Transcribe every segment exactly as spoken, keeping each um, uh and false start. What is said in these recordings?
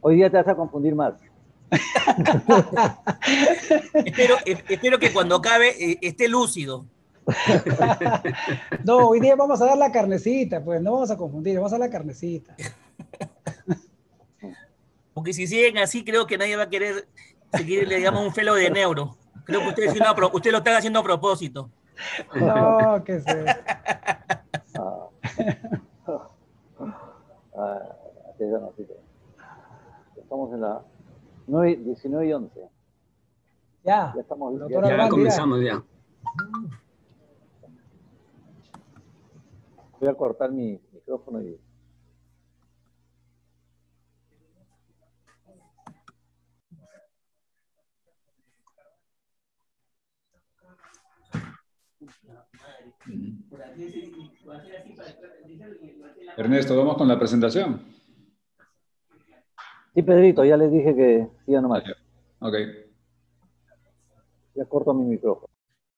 Hoy día te vas a confundir más. espero, espero que cuando acabe eh, esté lúcido. No, hoy día vamos a dar la carnecita, pues no vamos a confundir, vamos a dar la carnecita. Porque si siguen así, creo que nadie va a querer seguir, le digamos, un fellow de neuro. Creo que ustedes usted lo están haciendo a propósito. No, ¿qué es eso? Ah, ah, estamos en la diecinueve y once. Ya, ya, estamos, ya, ya, ya comenzamos ya. Voy a cortar mi micrófono y... Ernesto, ¿vamos con la presentación? Sí, Pedrito, ya les dije que siga nomás. Ok. Ya corto mi micrófono.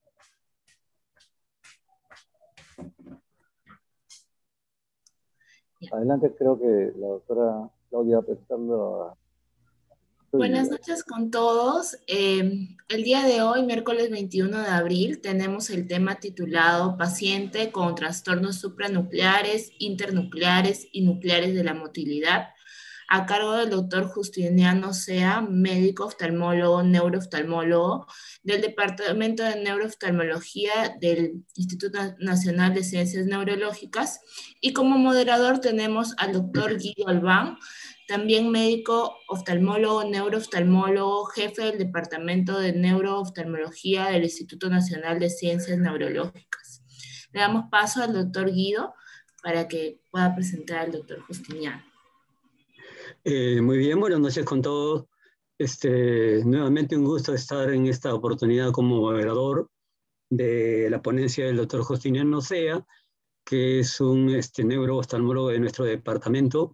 Adelante, creo que la doctora Claudia va a presentarlo a... Buenas noches con todos. Eh, el día de hoy, miércoles veintiuno de abril, tenemos el tema titulado Paciente con trastornos supranucleares, internucleares y nucleares de la motilidad, a cargo del doctor Justiniano Sea, médico oftalmólogo, neurooftalmólogo del Departamento de Neurooftalmología del Instituto Nacional de Ciencias Neurológicas. Y como moderador tenemos al doctor Guido Albán, también médico oftalmólogo, neurooftalmólogo, jefe del Departamento de Neurooftalmología del Instituto Nacional de Ciencias Neurológicas. Le damos paso al doctor Guido para que pueda presentar al doctor Justiniano. Eh, muy bien, buenas noches con todos. Este, nuevamente un gusto estar en esta oportunidad como moderador de la ponencia del doctor Justiniano Sea, que es un este, neurooftalmólogo de nuestro departamento,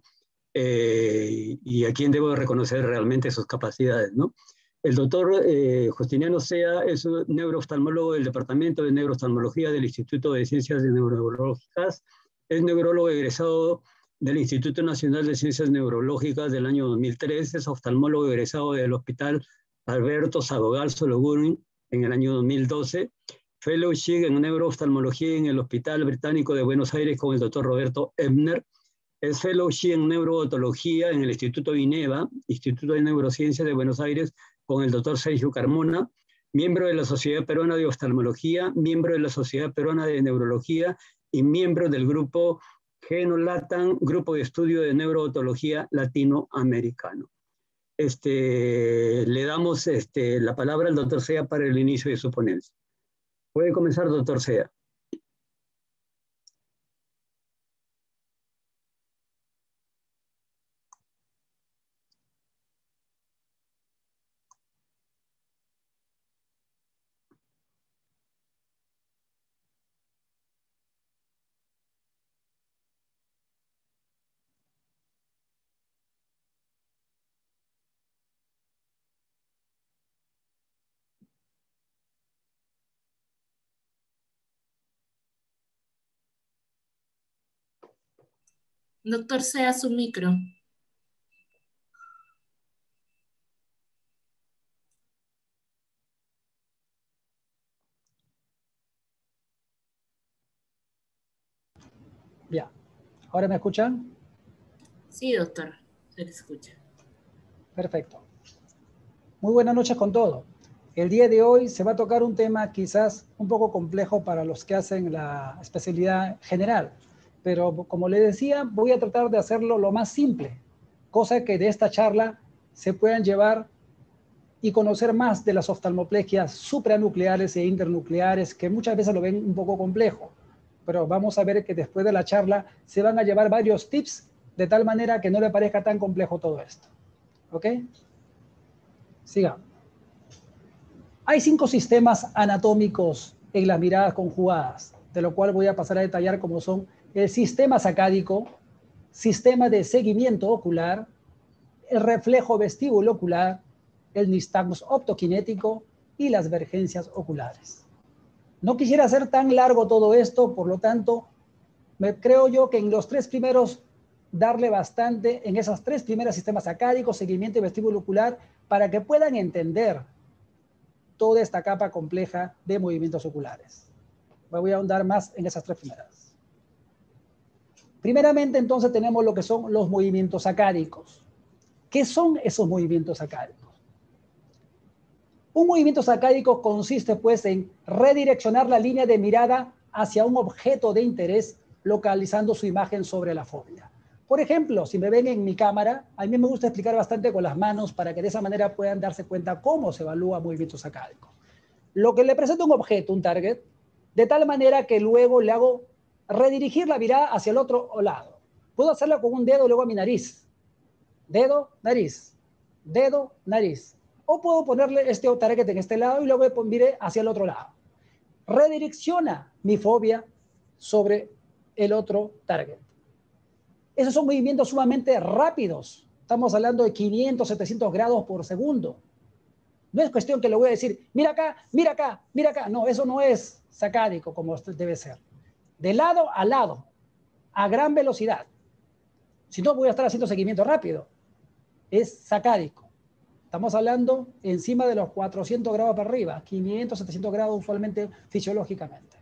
eh, y a quien debo reconocer realmente sus capacidades, ¿no? El doctor eh, Justiniano Sea es un neurooftalmólogo del Departamento de Neurooftalmología del Instituto de Ciencias Neurológicas, es neurólogo egresado del Instituto Nacional de Ciencias Neurológicas del año dos mil tres, es oftalmólogo egresado del Hospital Alberto Sabogal Sologuren en el año dos mil doce, fellowship en neurooftalmología en el Hospital Británico de Buenos Aires con el doctor Roberto Ebner, es fellowship en neurootología en el Instituto INEVA, Instituto de Neurociencias de Buenos Aires, con el doctor Sergio Carmona, miembro de la Sociedad Peruana de Oftalmología, miembro de la Sociedad Peruana de Neurología y miembro del grupo GENOLATAM, Grupo de Estudio de Neurootología Latinoamericano. Este, le damos este, la palabra al doctor Sea para el inicio de su ponencia. Puede comenzar, doctor Sea. Doctor Sea, su micro. Ya. ¿Ahora me escuchan? Sí, doctor, se le escucha. Perfecto. Muy buenas noches con todo. El día de hoy se va a tocar un tema quizás un poco complejo para los que hacen la especialidad general, pero como les decía, voy a tratar de hacerlo lo más simple, cosa que de esta charla se puedan llevar y conocer más de las oftalmoplegias supranucleares e internucleares, que muchas veces lo ven un poco complejo, pero vamos a ver que después de la charla se van a llevar varios tips de tal manera que no le parezca tan complejo todo esto. ¿Ok? Sigamos. Hay cinco sistemas anatómicos en las miradas conjugadas, de lo cual voy a pasar a detallar cómo son el sistema sacádico, sistema de seguimiento ocular, el reflejo vestíbulo ocular, el nistagmus optoquinético y las vergencias oculares. No quisiera hacer tan largo todo esto, por lo tanto, me creo yo que en los tres primeros darle bastante en esas tres primeras sistemas sacádicos, seguimiento y vestíbulo ocular, para que puedan entender toda esta capa compleja de movimientos oculares. Me voy a ahondar más en esas tres primeras. Primeramente, entonces, tenemos lo que son los movimientos sacádicos. ¿Qué son esos movimientos sacádicos? Un movimiento sacádico consiste, pues, en redireccionar la línea de mirada hacia un objeto de interés, localizando su imagen sobre la fóvea. Por ejemplo, si me ven en mi cámara, a mí me gusta explicar bastante con las manos para que de esa manera puedan darse cuenta cómo se evalúa movimientos sacádicos. Lo que le presento un objeto, un target, de tal manera que luego le hago redirigir la mirada hacia el otro lado. Puedo hacerlo con un dedo luego a mi nariz. Dedo, nariz. Dedo, nariz. O puedo ponerle este target en este lado y luego mire hacia el otro lado. Redirecciona mi fobia sobre el otro target. Esos son movimientos sumamente rápidos. Estamos hablando de quinientos, setecientos grados por segundo. No es cuestión que le voy a decir, mira acá, mira acá, mira acá. No, eso no es sacádico como debe ser. De lado a lado, a gran velocidad. Si no, voy a estar haciendo seguimiento rápido. Es sacádico. Estamos hablando encima de los cuatrocientos grados para arriba, quinientos, setecientos grados usualmente fisiológicamente.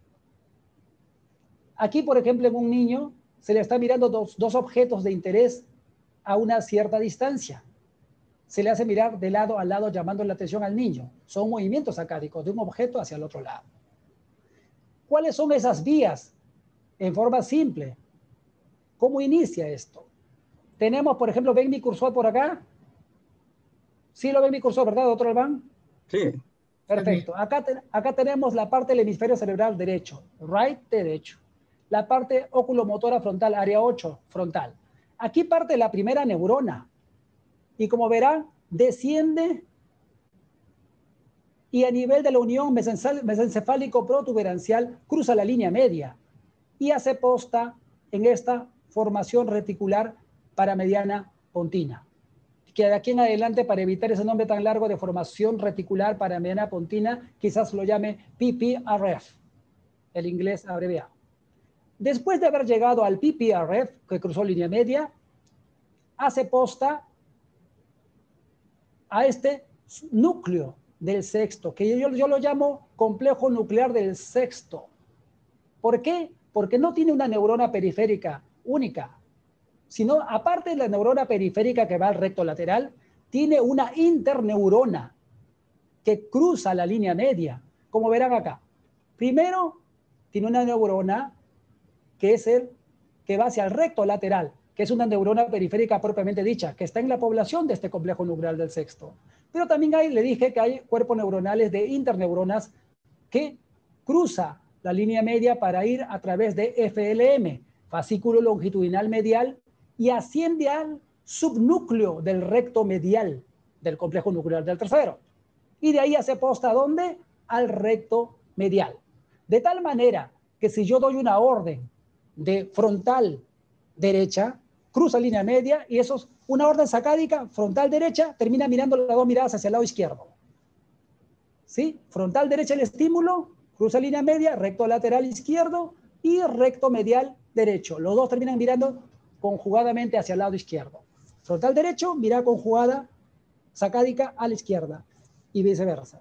Aquí, por ejemplo, en un niño se le está mirando dos, dos objetos de interés a una cierta distancia. Se le hace mirar de lado a lado llamando la atención al niño. Son movimientos sacádicos de un objeto hacia el otro lado. ¿Cuáles son esas vías? En forma simple. ¿Cómo inicia esto? Tenemos, por ejemplo, ¿ven mi cursor por acá? Sí lo ven mi cursor, ¿verdad, doctor Albán? Sí. Perfecto. Acá, te, acá tenemos la parte del hemisferio cerebral derecho, right derecho. La parte oculomotora frontal, área ocho, frontal. Aquí parte la primera neurona. Y como verán, desciende y a nivel de la unión mesencefálico-protuberancial cruza la línea media y hace posta en esta formación reticular paramediana pontina. Que de aquí en adelante, para evitar ese nombre tan largo de formación reticular paramediana pontina, quizás lo llame P P R F, el inglés abreviado. Después de haber llegado al P P R F, que cruzó línea media, hace posta a este núcleo del sexto, que yo, yo lo llamo complejo nuclear del sexto. ¿Por qué? Porque no tiene una neurona periférica única, sino aparte de la neurona periférica que va al recto lateral, tiene una interneurona que cruza la línea media, como verán acá. Primero, tiene una neurona que es el que va hacia el recto lateral, que es una neurona periférica propiamente dicha, que está en la población de este complejo nuclear del sexto. Pero también hay, le dije que hay cuerpos neuronales de interneuronas que cruza la línea media para ir a través de F L M, fascículo longitudinal medial, y asciende al subnúcleo del recto medial del complejo nuclear del tercero. Y de ahí hace posta, ¿a dónde? Al recto medial. De tal manera que si yo doy una orden de frontal derecha, cruza línea media y eso es una orden sacádica, frontal derecha, termina mirando las dos miradas hacia el lado izquierdo. ¿Sí? Frontal derecha el estímulo, cruza línea media, recto lateral izquierdo y recto medial derecho. Los dos terminan mirando conjugadamente hacia el lado izquierdo. Frontal derecho, mira conjugada sacádica a la izquierda y viceversa.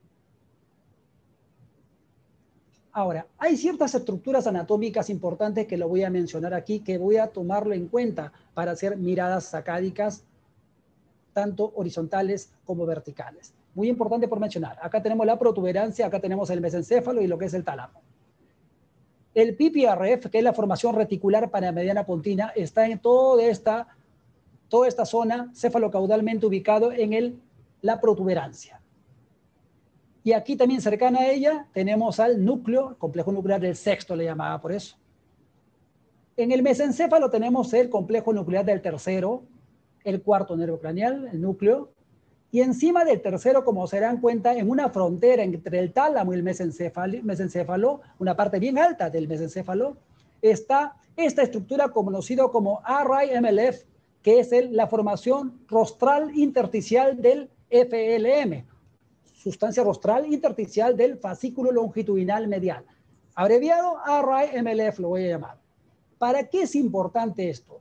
Ahora, hay ciertas estructuras anatómicas importantes que lo voy a mencionar aquí, que voy a tomarlo en cuenta para hacer miradas sacádicas, tanto horizontales como verticales. Muy importante por mencionar. Acá tenemos la protuberancia, acá tenemos el mesencéfalo y lo que es el tálamo. El P P R F, que es la formación reticular paramediana pontina, está en toda esta, toda esta zona cefalocaudalmente ubicado en el, la protuberancia. Y aquí también cercana a ella tenemos al núcleo, complejo nuclear del sexto le llamaba por eso. En el mesencéfalo tenemos el complejo nuclear del tercero, el cuarto nervio craneal, el núcleo. Y encima del tercero, como se dan cuenta, en una frontera entre el tálamo y el mesencéfalo, mesencéfalo, una parte bien alta del mesencéfalo, está esta estructura conocida como R I M L F, que es el, la formación rostral intersticial del F L M, sustancia rostral intersticial del fascículo longitudinal medial. Abreviado R I M L F lo voy a llamar. ¿Para qué es importante esto?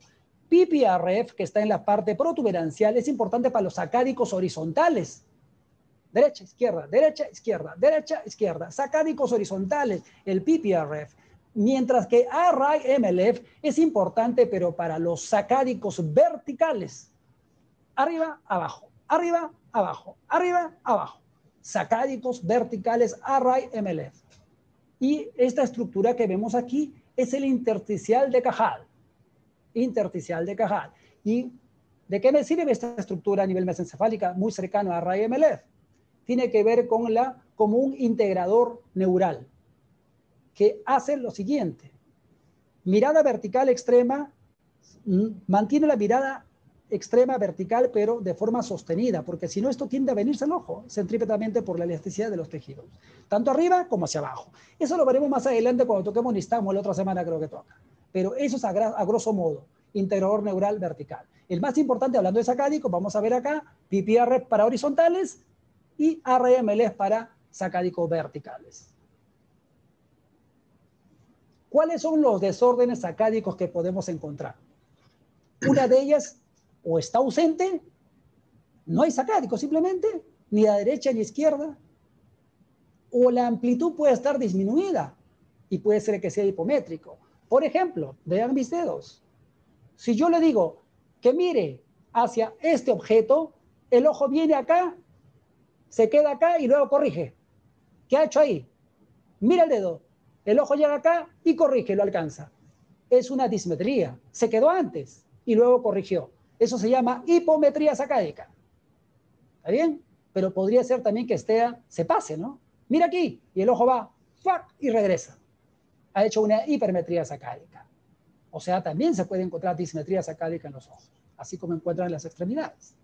P P R F, que está en la parte protuberancial, es importante para los sacádicos horizontales. Derecha, izquierda, derecha, izquierda, derecha, izquierda. Sacádicos horizontales, el P P R F. Mientras que R I M L F es importante, pero para los sacádicos verticales. Arriba, abajo, arriba, abajo, arriba, abajo. Sacádicos verticales R I M L F. Y esta estructura que vemos aquí es el intersticial de Cajal. Intersticial de Cajal. ¿Y de qué me sirve esta estructura a nivel mesencefálica muy cercano a R I M L F? Tiene que ver con la, como un integrador neural que hace lo siguiente. Mirada vertical extrema, mantiene la mirada extrema vertical, pero de forma sostenida, porque si no esto tiende a venirse al ojo, centrípetamente por la elasticidad de los tejidos, tanto arriba como hacia abajo. Eso lo veremos más adelante cuando toquemos nistagmo, la otra semana creo que toca. Pero eso es a, a grosso modo, integrador neural vertical. El más importante, hablando de sacádicos, vamos a ver acá, P P R F para horizontales y R I M L F para sacádicos verticales. ¿Cuáles son los desórdenes sacádicos que podemos encontrar? Una de ellas, o está ausente, no hay sacádico simplemente, ni a derecha ni a izquierda, o la amplitud puede estar disminuida y puede ser que sea hipométrico. Por ejemplo, vean mis dedos. Si yo le digo que mire hacia este objeto, el ojo viene acá, se queda acá y luego corrige. ¿Qué ha hecho ahí? Mira el dedo. El ojo llega acá y corrige, lo alcanza. Es una dismetría. Se quedó antes y luego corrigió. Eso se llama hipometría sacádica. ¿Está bien? Pero podría ser también que esté, se pase, ¿no? Mira aquí y el ojo va ¡fuck! Y regresa. Ha hecho una hipermetría sacádica. O sea, también se puede encontrar dismetría sacádica en los ojos, así como encuentran en las extremidades.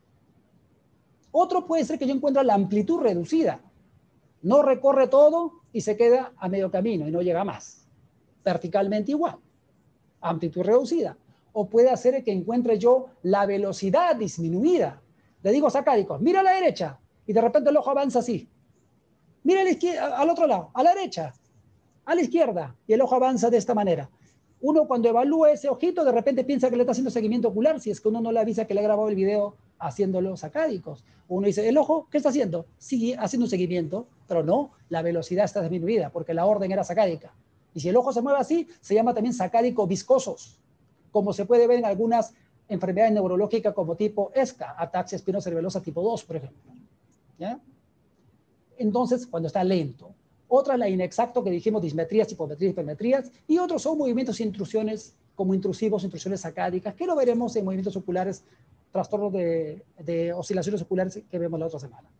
Otro puede ser que yo encuentre la amplitud reducida. No recorre todo y se queda a medio camino y no llega más. Verticalmente igual. Amplitud reducida. O puede hacer que encuentre yo la velocidad disminuida. Le digo sacádicos, mira a la derecha y de repente el ojo avanza así. Mira a la izquierda, al otro lado, a la derecha, a la izquierda y el ojo avanza de esta manera. Uno cuando evalúa ese ojito de repente piensa que le está haciendo seguimiento ocular si es que uno no le avisa que le ha grabado el video haciéndolo sacádicos. Uno dice, ¿el ojo qué está haciendo? Sigue haciendo un seguimiento, pero no, la velocidad está disminuida porque la orden era sacádica. Y si el ojo se mueve así, se llama también sacádico viscosos, como se puede ver en algunas enfermedades neurológicas como tipo E S C A, ataxia espinocerebelosa tipo dos, por ejemplo. ¿Ya? Entonces, cuando está lento. Otra es la inexacto que dijimos, dismetrías, hipometrías, hipermetrías, y otros son movimientos e intrusiones como intrusivos, intrusiones sacádicas, que lo veremos en movimientos oculares, trastornos de, de oscilaciones oculares que vemos la otra semana.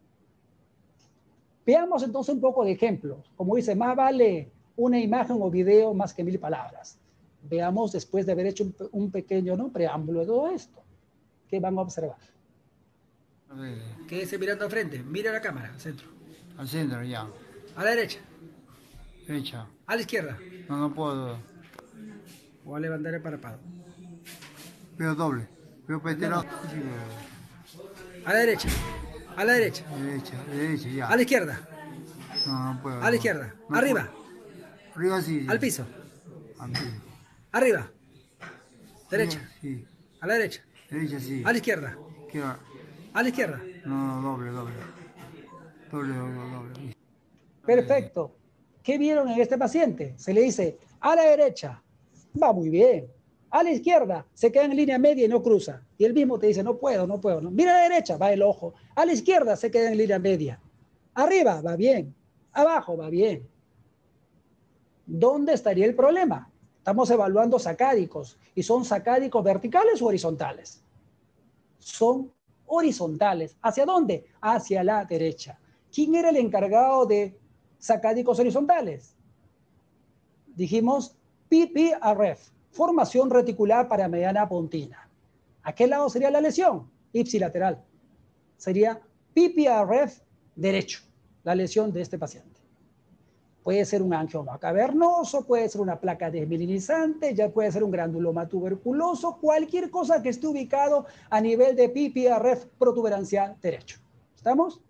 Veamos entonces un poco de ejemplos. Como dice, más vale una imagen o video más que mil palabras. Veamos después de haber hecho un, un pequeño, ¿no?, preámbulo de todo esto. ¿Qué van a observar? A ver. Quédese mirando al frente. Mira la cámara, al centro. Al centro, ya. A la derecha. Derecha. A la izquierda. No, no puedo. Voy a levantar el párpado. Veo doble. Veo peterado. A la derecha. A la derecha. Derecha, derecha, ya. A la izquierda. No, no puedo. A la izquierda. No Arriba. puedo. Arriba sí. Al piso. Al piso. Arriba. Derecha. Sí. A la derecha. Derecha sí. A la izquierda. Izquierda. A la izquierda. No, no, doble, doble. Doble, doble, doble. Perfecto. ¿Qué vieron en este paciente? Se le dice, a la derecha, va muy bien. A la izquierda, se queda en línea media y no cruza. Y él mismo te dice, no puedo, no puedo. No. Mira a la derecha, va el ojo. A la izquierda, se queda en línea media. Arriba, va bien. Abajo, va bien. ¿Dónde estaría el problema? Estamos evaluando sacádicos. ¿Y son sacádicos verticales o horizontales? Son horizontales. ¿Hacia dónde? Hacia la derecha. ¿Quién era el encargado de sacádicos horizontales? Dijimos P P R F, formación reticular paramediana pontina. ¿A qué lado sería la lesión? Ipsilateral. Sería P P R F derecho, la lesión de este paciente. Puede ser un angioma cavernoso, puede ser una placa desmielinizante, ya puede ser un granuloma tuberculoso, cualquier cosa que esté ubicado a nivel de P P R F protuberancial derecho. ¿Estamos?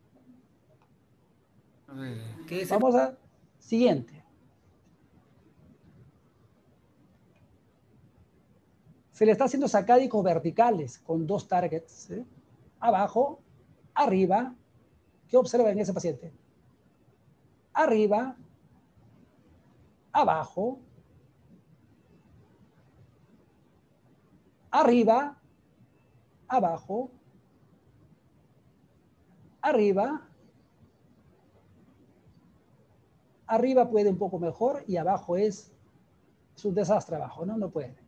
Vamos a siguiente. Se le está haciendo sacádicos verticales con dos targets, ¿sí? Abajo, arriba. ¿Qué observa en ese paciente? Arriba, abajo, arriba, abajo, arriba, arriba puede un poco mejor y abajo es, es un desastre abajo, ¿no? No puede.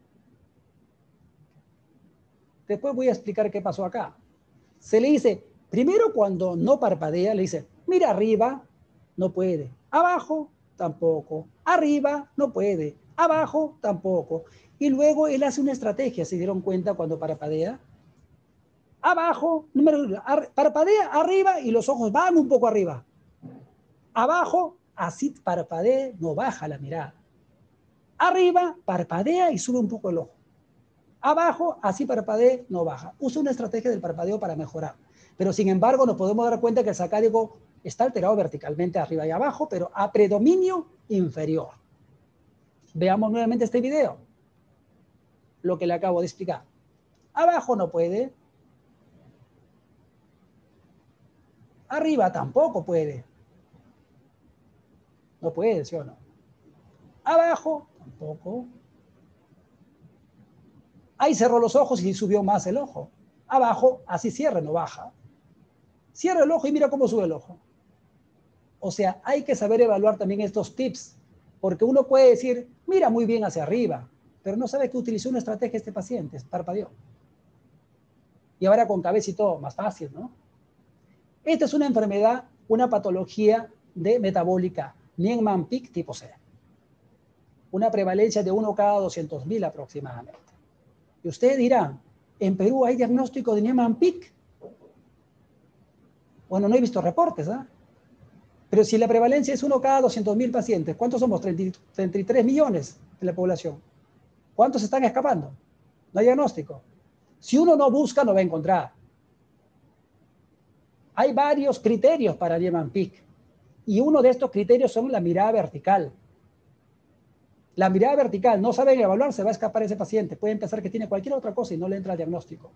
Después voy a explicar qué pasó acá. Se le dice, primero cuando no parpadea, le dice, mira arriba, no puede. Abajo, tampoco. Arriba, no puede. Abajo, tampoco. Y luego él hace una estrategia, ¿se dieron cuenta cuando parpadea? Abajo, número uno, ar, parpadea arriba y los ojos van un poco arriba. Abajo, así parpadea, no baja la mirada. Arriba, parpadea y sube un poco el ojo. Abajo, así parpadea, no baja. Usa una estrategia del parpadeo para mejorar. Pero sin embargo, nos podemos dar cuenta que el sacádico está alterado verticalmente arriba y abajo, pero a predominio inferior. Veamos nuevamente este video. Lo que le acabo de explicar. Abajo no puede. Arriba tampoco puede. No puede, ¿sí o no? Abajo tampoco. Ahí cerró los ojos y subió más el ojo. Abajo, así cierra, no baja. Cierra el ojo y mira cómo sube el ojo. O sea, hay que saber evaluar también estos tips, porque uno puede decir, mira muy bien hacia arriba, pero no sabe que utilizó una estrategia este paciente, parpadeó. Y ahora con cabeza y todo, más fácil, ¿no? Esta es una enfermedad, una patología de metabólica, Niemann-Pick tipo C. Una prevalencia de uno cada doscientos mil aproximadamente. Y ustedes dirán, ¿en Perú hay diagnóstico de Niemann-Pick? Bueno, no he visto reportes, ¿ah? ¿eh? Pero si la prevalencia es uno cada doscientos mil pacientes, ¿cuántos somos? treinta y tres millones de la población. ¿Cuántos están escapando? No hay diagnóstico. Si uno no busca, no va a encontrar. Hay varios criterios para Niemann-Pick. Y uno de estos criterios son la mirada vertical. La mirada vertical, no saben evaluar, se va a escapar ese paciente. Pueden pensar que tiene cualquier otra cosa y no le entra el diagnóstico.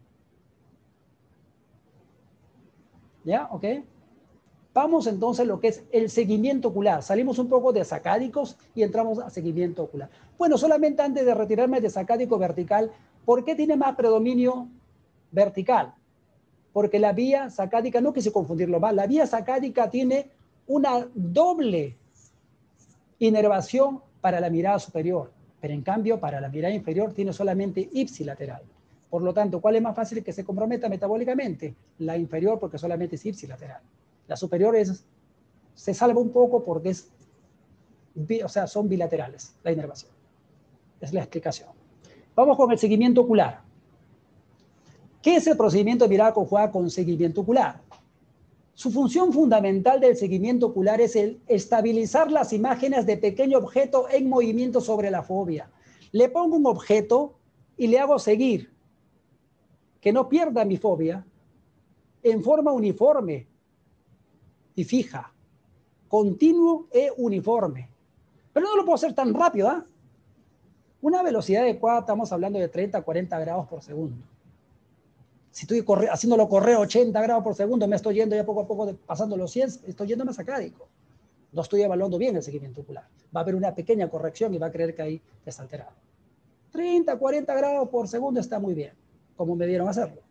¿Ya? ¿Ok? Vamos entonces a lo que es el seguimiento ocular. Salimos un poco de sacádicos y entramos a seguimiento ocular. Bueno, solamente antes de retirarme de sacádico vertical, ¿por qué tiene más predominio vertical? Porque la vía sacádica, no quise confundirlo más, la vía sacádica tiene una doble inervación para la mirada superior, pero en cambio para la mirada inferior tiene solamente ipsilateral. Por lo tanto, ¿cuál es más fácil que se comprometa metabólicamente? La inferior, porque solamente es ipsilateral. La superior es, se salva un poco porque es, o sea, son bilaterales, la inervación. Es la explicación. Vamos con el seguimiento ocular. ¿Qué es el procedimiento de mirada conjugada con seguimiento ocular? Su función fundamental del seguimiento ocular es el estabilizar las imágenes de pequeño objeto en movimiento sobre la fobia. Le pongo un objeto y le hago seguir, que no pierda mi fobia, en forma uniforme y fija, continuo e uniforme. Pero no lo puedo hacer tan rápido, ¿ah? ¿eh? Una velocidad adecuada, estamos hablando de treinta a cuarenta grados por segundo. Si estoy corre, haciéndolo correr ochenta grados por segundo, me estoy yendo ya poco a poco, de, pasando los cien, estoy yendo más sacádico. No estoy evaluando bien el seguimiento ocular. Va a haber una pequeña corrección y va a creer que ahí está alterado. treinta, cuarenta grados por segundo está muy bien, como me dieron a hacerlo.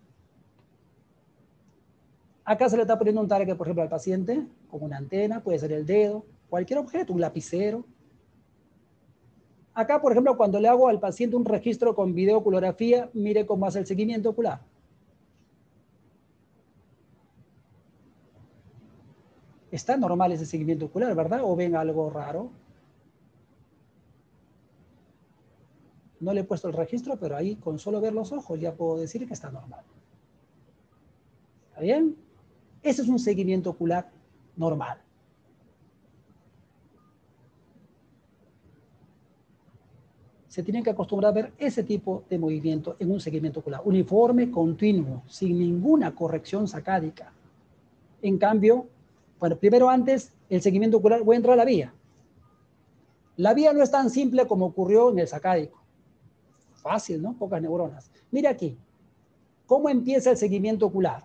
Acá se le está poniendo un target, por ejemplo, al paciente, con una antena, puede ser el dedo, cualquier objeto, un lapicero. Acá, por ejemplo, cuando le hago al paciente un registro con videoculografía, mire cómo hace el seguimiento ocular. Está normal ese seguimiento ocular, ¿verdad? ¿O ven algo raro? No le he puesto el registro, pero ahí con solo ver los ojos ya puedo decir que está normal. ¿Está bien? Ese es un seguimiento ocular normal. Se tienen que acostumbrar a ver ese tipo de movimiento en un seguimiento ocular. Uniforme, continuo, sin ninguna corrección sacádica. En cambio, bueno, primero antes, el seguimiento ocular, voy a entrar a la vía. La vía no es tan simple como ocurrió en el sacádico. Fácil, ¿no? Pocas neuronas. Mira aquí. ¿Cómo empieza el seguimiento ocular?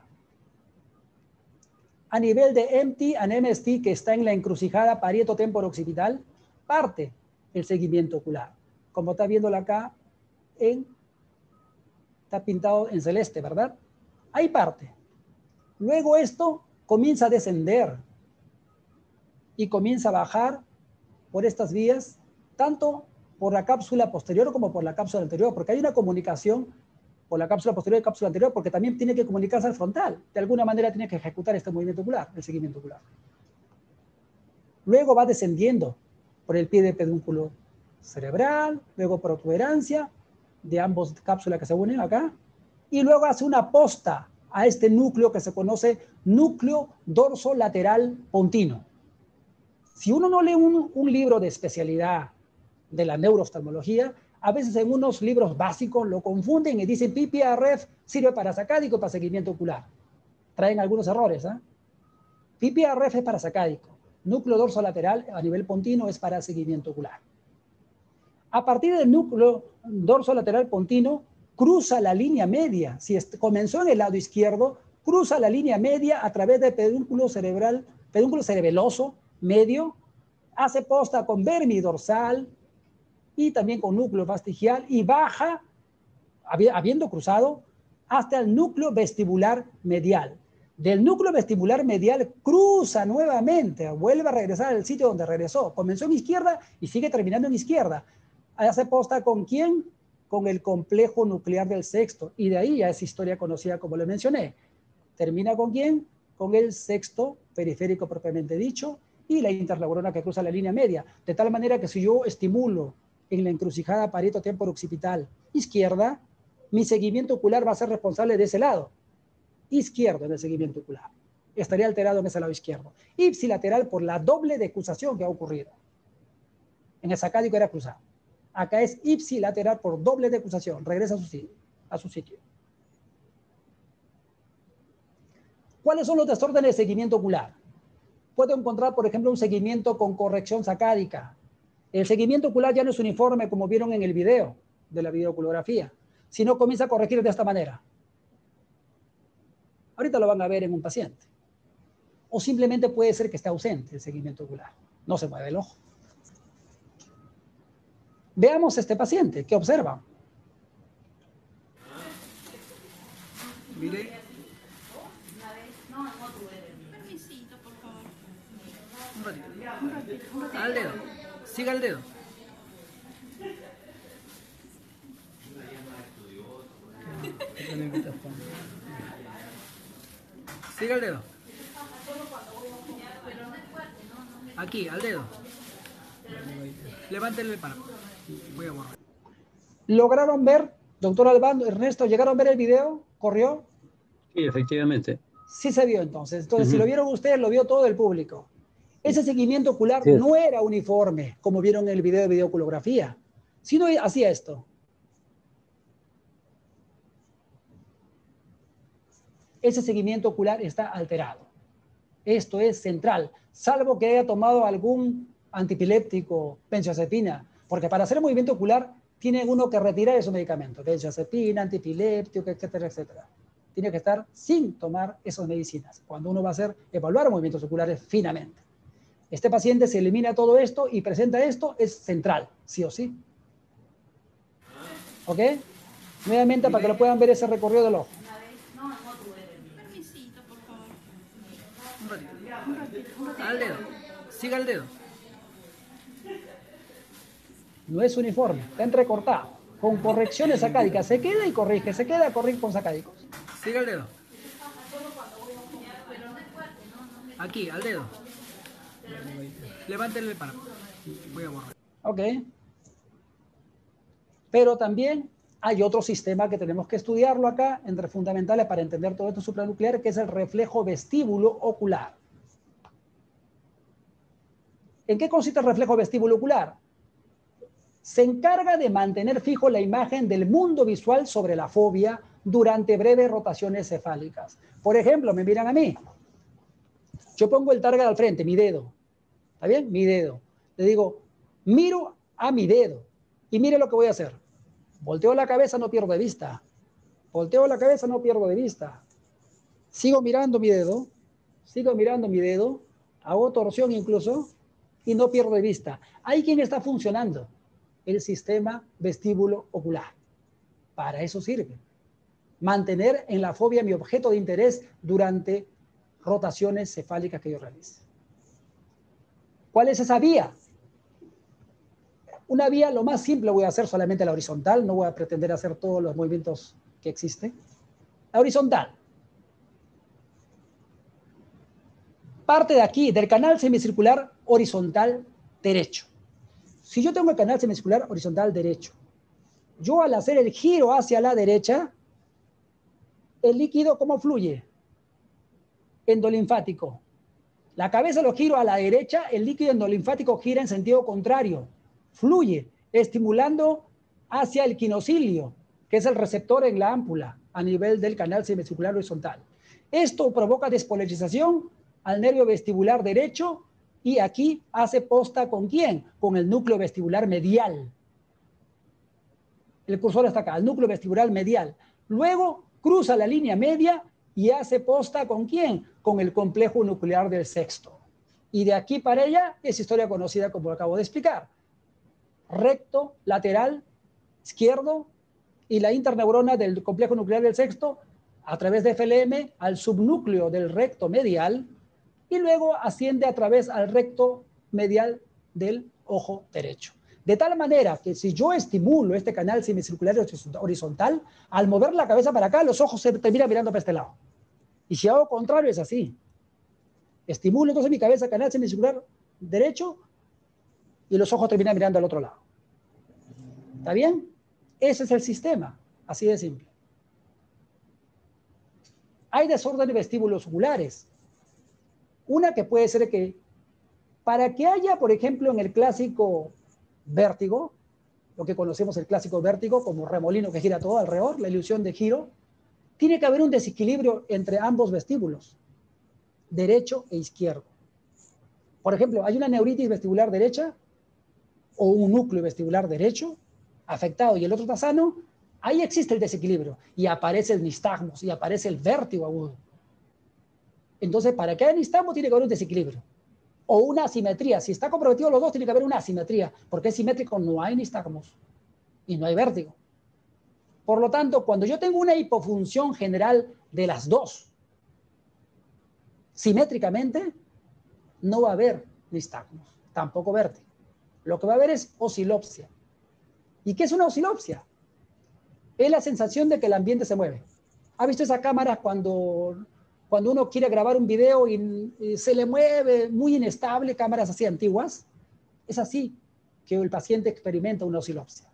A nivel de M T and M S T, que está en la encrucijada parieto-temporo-occipital, parte el seguimiento ocular. Como está viéndolo acá, en, está pintado en celeste, ¿verdad? Ahí parte. Luego esto comienza a descender y comienza a bajar por estas vías, tanto por la cápsula posterior como por la cápsula anterior, porque hay una comunicación por la cápsula posterior y cápsula anterior, porque también tiene que comunicarse al frontal. De alguna manera tiene que ejecutar este movimiento ocular, el seguimiento ocular. Luego va descendiendo por el pie de pedúnculo cerebral, luego protuberancia de ambos cápsulas que se unen acá, y luego hace una posta a este núcleo que se conoce núcleo dorsolateral pontino. Si uno no lee un, un libro de especialidad de la neurooftalmología, a veces en unos libros básicos lo confunden y dicen P P R F sirve para sacádico y para seguimiento ocular. Traen algunos errores. ¿eh? P P R F es para sacádico. Núcleo dorsolateral a nivel pontino es para seguimiento ocular. A partir del núcleo dorsolateral pontino, cruza la línea media. Si comenzó en el lado izquierdo, cruza la línea media a través del pedúnculo cerebral, pedúnculo cerebeloso medio, hace posta con vermidorsal y también con núcleo fastigial y baja, habiendo cruzado, hasta el núcleo vestibular medial. Del núcleo vestibular medial cruza nuevamente, vuelve a regresar al sitio donde regresó. Comenzó en izquierda y sigue terminando en izquierda. Hace posta ¿con quién? Con el complejo nuclear del sexto. Y de ahí ya es historia conocida como le mencioné. ¿Termina con quién? Con el sexto periférico propiamente dicho y la interneurona que cruza la línea media. De tal manera que si yo estimulo en la encrucijada parieto-temporo-occipital izquierda, mi seguimiento ocular va a ser responsable de ese lado. Izquierdo en el seguimiento ocular. Estaría alterado en ese lado izquierdo. Ipsilateral por la doble decusación que ha ocurrido. En el sacádico era cruzado. Acá es ipsilateral por doble decusación. Regresa a su sitio. A su sitio. ¿Cuáles son los desórdenes de seguimiento ocular? Puedo encontrar, por ejemplo, un seguimiento con corrección sacádica. El seguimiento ocular ya no es uniforme como vieron en el video de la videoculografía, sino comienza a corregir de esta manera. Ahorita lo van a ver en un paciente. O simplemente puede ser que esté ausente el seguimiento ocular. No se mueve el ojo. Veamos este paciente. ¿Qué observa? Mire. Permisito, por favor. Un ratito. Un ratito. Un ratito. Al dedo. Siga el dedo. Siga el dedo. Aquí, al dedo. Levántele el párpado. Voy a borrar. ¿Lograron ver, doctor Albano, Ernesto, llegaron a ver el video? ¿Corrió? Sí, efectivamente. Sí se vio entonces. Entonces, Uh-huh. si lo vieron ustedes, lo vio todo el público. Ese seguimiento ocular Sí. no era uniforme, como vieron en el video de videoculografía, sino hacía esto. Ese seguimiento ocular está alterado. Esto es central, salvo que haya tomado algún antipiléptico, benzodiazepina, porque para hacer movimiento ocular tiene uno que retirar esos medicamentos, benzodiazepina, antipiléptico, etcétera, etcétera. Tiene que estar sin tomar esas medicinas, cuando uno va a hacer, evaluar movimientos oculares finamente. Este paciente se elimina todo esto y presenta esto, es central, sí o sí. ¿Ok? Nuevamente para que lo puedan ver ese recorrido del ojo. Permisito, por favor. Un ratito. Un ratito. Un ratito. Al dedo. Siga el dedo. No es uniforme, está entrecortado, con correcciones sacádicas. Se queda y corrige, se queda, corrige con sacádicos. Siga el dedo. Aquí, al dedo. Levántele el párpado. Voy a borrar. Ok. Pero también hay otro sistema que tenemos que estudiarlo acá, entre fundamentales para entender todo esto supranuclear, que es el reflejo vestíbulo ocular. ¿En qué consiste el reflejo vestíbulo ocular? Se encarga de mantener fijo la imagen del mundo visual sobre la fobia durante breves rotaciones cefálicas. Por ejemplo, me miran a mí. Yo pongo el target al frente, mi dedo. ¿Está bien? Mi dedo. Le digo, miro a mi dedo. Y mire lo que voy a hacer. Volteo la cabeza, no pierdo de vista. Volteo la cabeza, no pierdo de vista. Sigo mirando mi dedo, sigo mirando mi dedo, hago torsión incluso, y no pierdo de vista. ¿Hay quien está funcionando? El sistema vestíbulo ocular. Para eso sirve. Mantener en la fobia mi objeto de interés durante rotaciones cefálicas que yo realice. ¿Cuál es esa vía? Una vía, lo más simple, voy a hacer solamente la horizontal, no voy a pretender hacer todos los movimientos que existen. La horizontal. Parte de aquí, del canal semicircular horizontal derecho. Si yo tengo el canal semicircular horizontal derecho, yo al hacer el giro hacia la derecha, el líquido, ¿cómo fluye? Endolinfático. La cabeza lo giro a la derecha, el líquido endolinfático gira en sentido contrario. Fluye, estimulando hacia el quinocilio, que es el receptor en la ámpula, a nivel del canal semicircular horizontal. Esto provoca despolarización al nervio vestibular derecho y aquí hace posta ¿con quién? Con el núcleo vestibular medial. El cursor está acá, el núcleo vestibular medial. Luego cruza la línea media y hace posta ¿con quién? Con el complejo nuclear del sexto. Y de aquí para allá es historia conocida como lo acabo de explicar. Recto, lateral, izquierdo y la interneurona del complejo nuclear del sexto a través de F L M al subnúcleo del recto medial y luego asciende a través al recto medial del ojo derecho. De tal manera que si yo estimulo este canal semicircular horizontal, al mover la cabeza para acá, los ojos se terminan mirando para este lado. Y si hago contrario, es así. Estimulo entonces mi cabeza, canal semicircular derecho, y los ojos terminan mirando al otro lado. ¿Está bien? Ese es el sistema, así de simple. Hay desórdenes vestíbulos oculares. Una que puede ser que, para que haya, por ejemplo, en el clásico vértigo, lo que conocemos el clásico vértigo como remolino que gira todo alrededor, la ilusión de giro, tiene que haber un desequilibrio entre ambos vestíbulos, derecho e izquierdo. Por ejemplo, hay una neuritis vestibular derecha o un núcleo vestibular derecho afectado y el otro está sano, ahí existe el desequilibrio y aparece el nistagmos y aparece el vértigo agudo. Entonces, para que haya nistagmos tiene que haber un desequilibrio o una asimetría. Si está comprometido los dos, tiene que haber una asimetría, porque es simétrico, no hay nistagmos y no hay vértigo. Por lo tanto, cuando yo tengo una hipofunción general de las dos, simétricamente, no va a haber nistagmos, tampoco vértigo. Lo que va a haber es oscilopsia. ¿Y qué es una oscilopsia? Es la sensación de que el ambiente se mueve. ¿Ha visto esa cámara cuando, cuando uno quiere grabar un video y, y se le mueve muy inestable, cámaras así antiguas? Es así que el paciente experimenta una oscilopsia.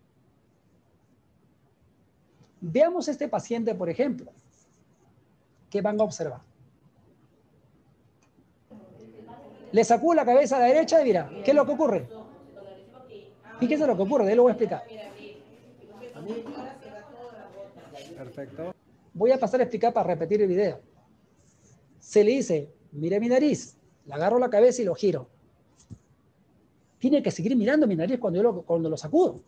Veamos este paciente, por ejemplo, que van a observar. Le sacudo la cabeza a la derecha y mira, ¿qué es lo que ocurre? Fíjense lo que ocurre, de ahí lo voy a explicar. Perfecto. Voy a pasar a explicar para repetir el video. Se le dice, mire mi nariz, le agarro la cabeza y lo giro. Tiene que seguir mirando mi nariz cuando, yo lo, cuando lo sacudo.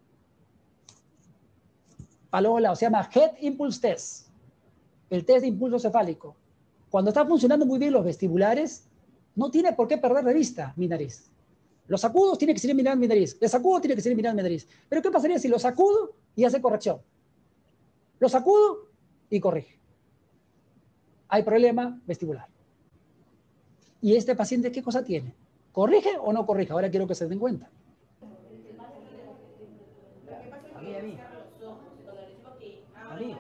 Palola, se llama Head Impulse Test, el test de impulso cefálico. Cuando está funcionando muy bien los vestibulares, no tiene por qué perder de vista mi nariz. Los sacudos tiene que seguir mirando mi nariz. El sacudo tiene que seguir mirando mi nariz. Pero ¿qué pasaría si lo sacudo y hace corrección? Lo sacudo y corrige. Hay problema vestibular. ¿Y este paciente qué cosa tiene? ¿Corrige o no corrige? Ahora quiero que se den cuenta. A mí, a mí. A mí.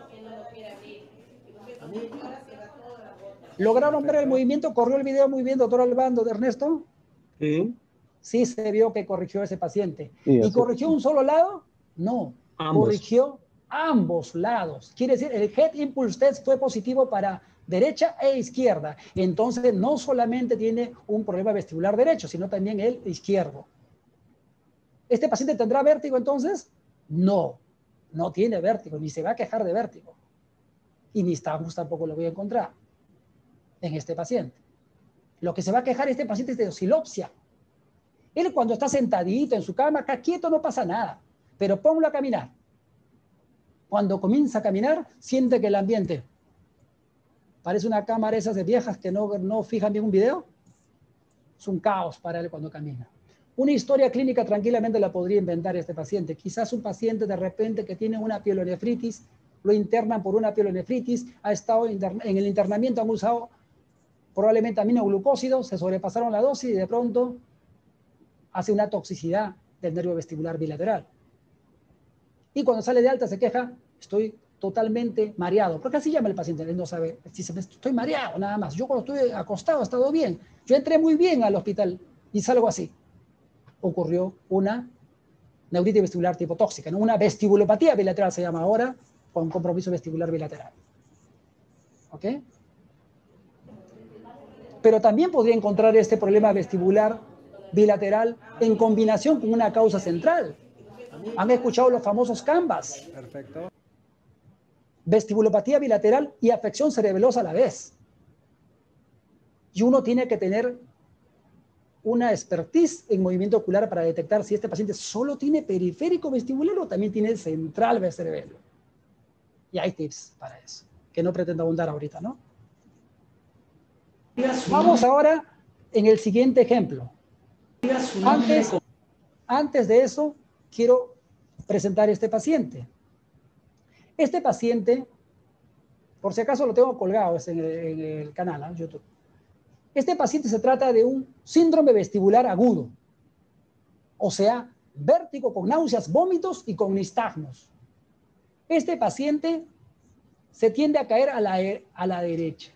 A mí. ¿Lograron ver el movimiento? ¿Corrió el video muy bien, doctor Albando, de Ernesto? Sí. Sí se vio que corrigió ese paciente. Sí, ¿Y corrigió un solo lado? No. Ambos. Corrigió ambos lados. Quiere decir, el Head Impulse Test fue positivo para derecha e izquierda. Entonces, no solamente tiene un problema vestibular derecho, sino también el izquierdo. ¿Este paciente tendrá vértigo entonces? No. No tiene vértigo, ni se va a quejar de vértigo. Y ni nistagmus tampoco lo voy a encontrar en este paciente. Lo que se va a quejar este paciente es de oscilopsia. Él cuando está sentadito en su cama, acá quieto, no pasa nada. pero ponlo a caminar. Cuando comienza a caminar, siente que el ambiente parece una cámara esas de viejas que no, no fijan bien un video. Es un caos para él cuando camina. Una historia clínica tranquilamente la podría inventar este paciente. Quizás un paciente de repente que tiene una pielonefritis, lo internan por una pielonefritis, ha estado en el internamiento, han usado probablemente aminoglucósidos, se sobrepasaron la dosis y de pronto hace una toxicidad del nervio vestibular bilateral. Y cuando sale de alta se queja, estoy totalmente mareado. Porque así llama el paciente, él no sabe, dice, estoy mareado nada más. Yo cuando estuve acostado he estado bien. Yo entré muy bien al hospital y salgo así. Ocurrió una neuritis vestibular tipo tóxica, ¿no? Una vestibulopatía bilateral se llama ahora, con compromiso vestibular bilateral. ¿Ok? Pero también podría encontrar este problema vestibular bilateral en combinación con una causa central. ¿Han escuchado los famosos CANVAS? Perfecto. Vestibulopatía bilateral y afección cerebelosa a la vez. Y uno tiene que tener una expertise en movimiento ocular para detectar si este paciente solo tiene periférico vestibular o también tiene central del cerebelo. Y hay tips para eso, que no pretendo abundar ahorita, ¿no? Vamos ahora en el siguiente ejemplo. Antes, antes de eso, quiero presentar este paciente. Este paciente, por si acaso lo tengo colgado es en, el, en el canal, ¿eh? YouTube. Este paciente se trata de un síndrome vestibular agudo, o sea, vértigo con náuseas, vómitos y con nistagmos. Este paciente se tiende a caer a la, a la derecha.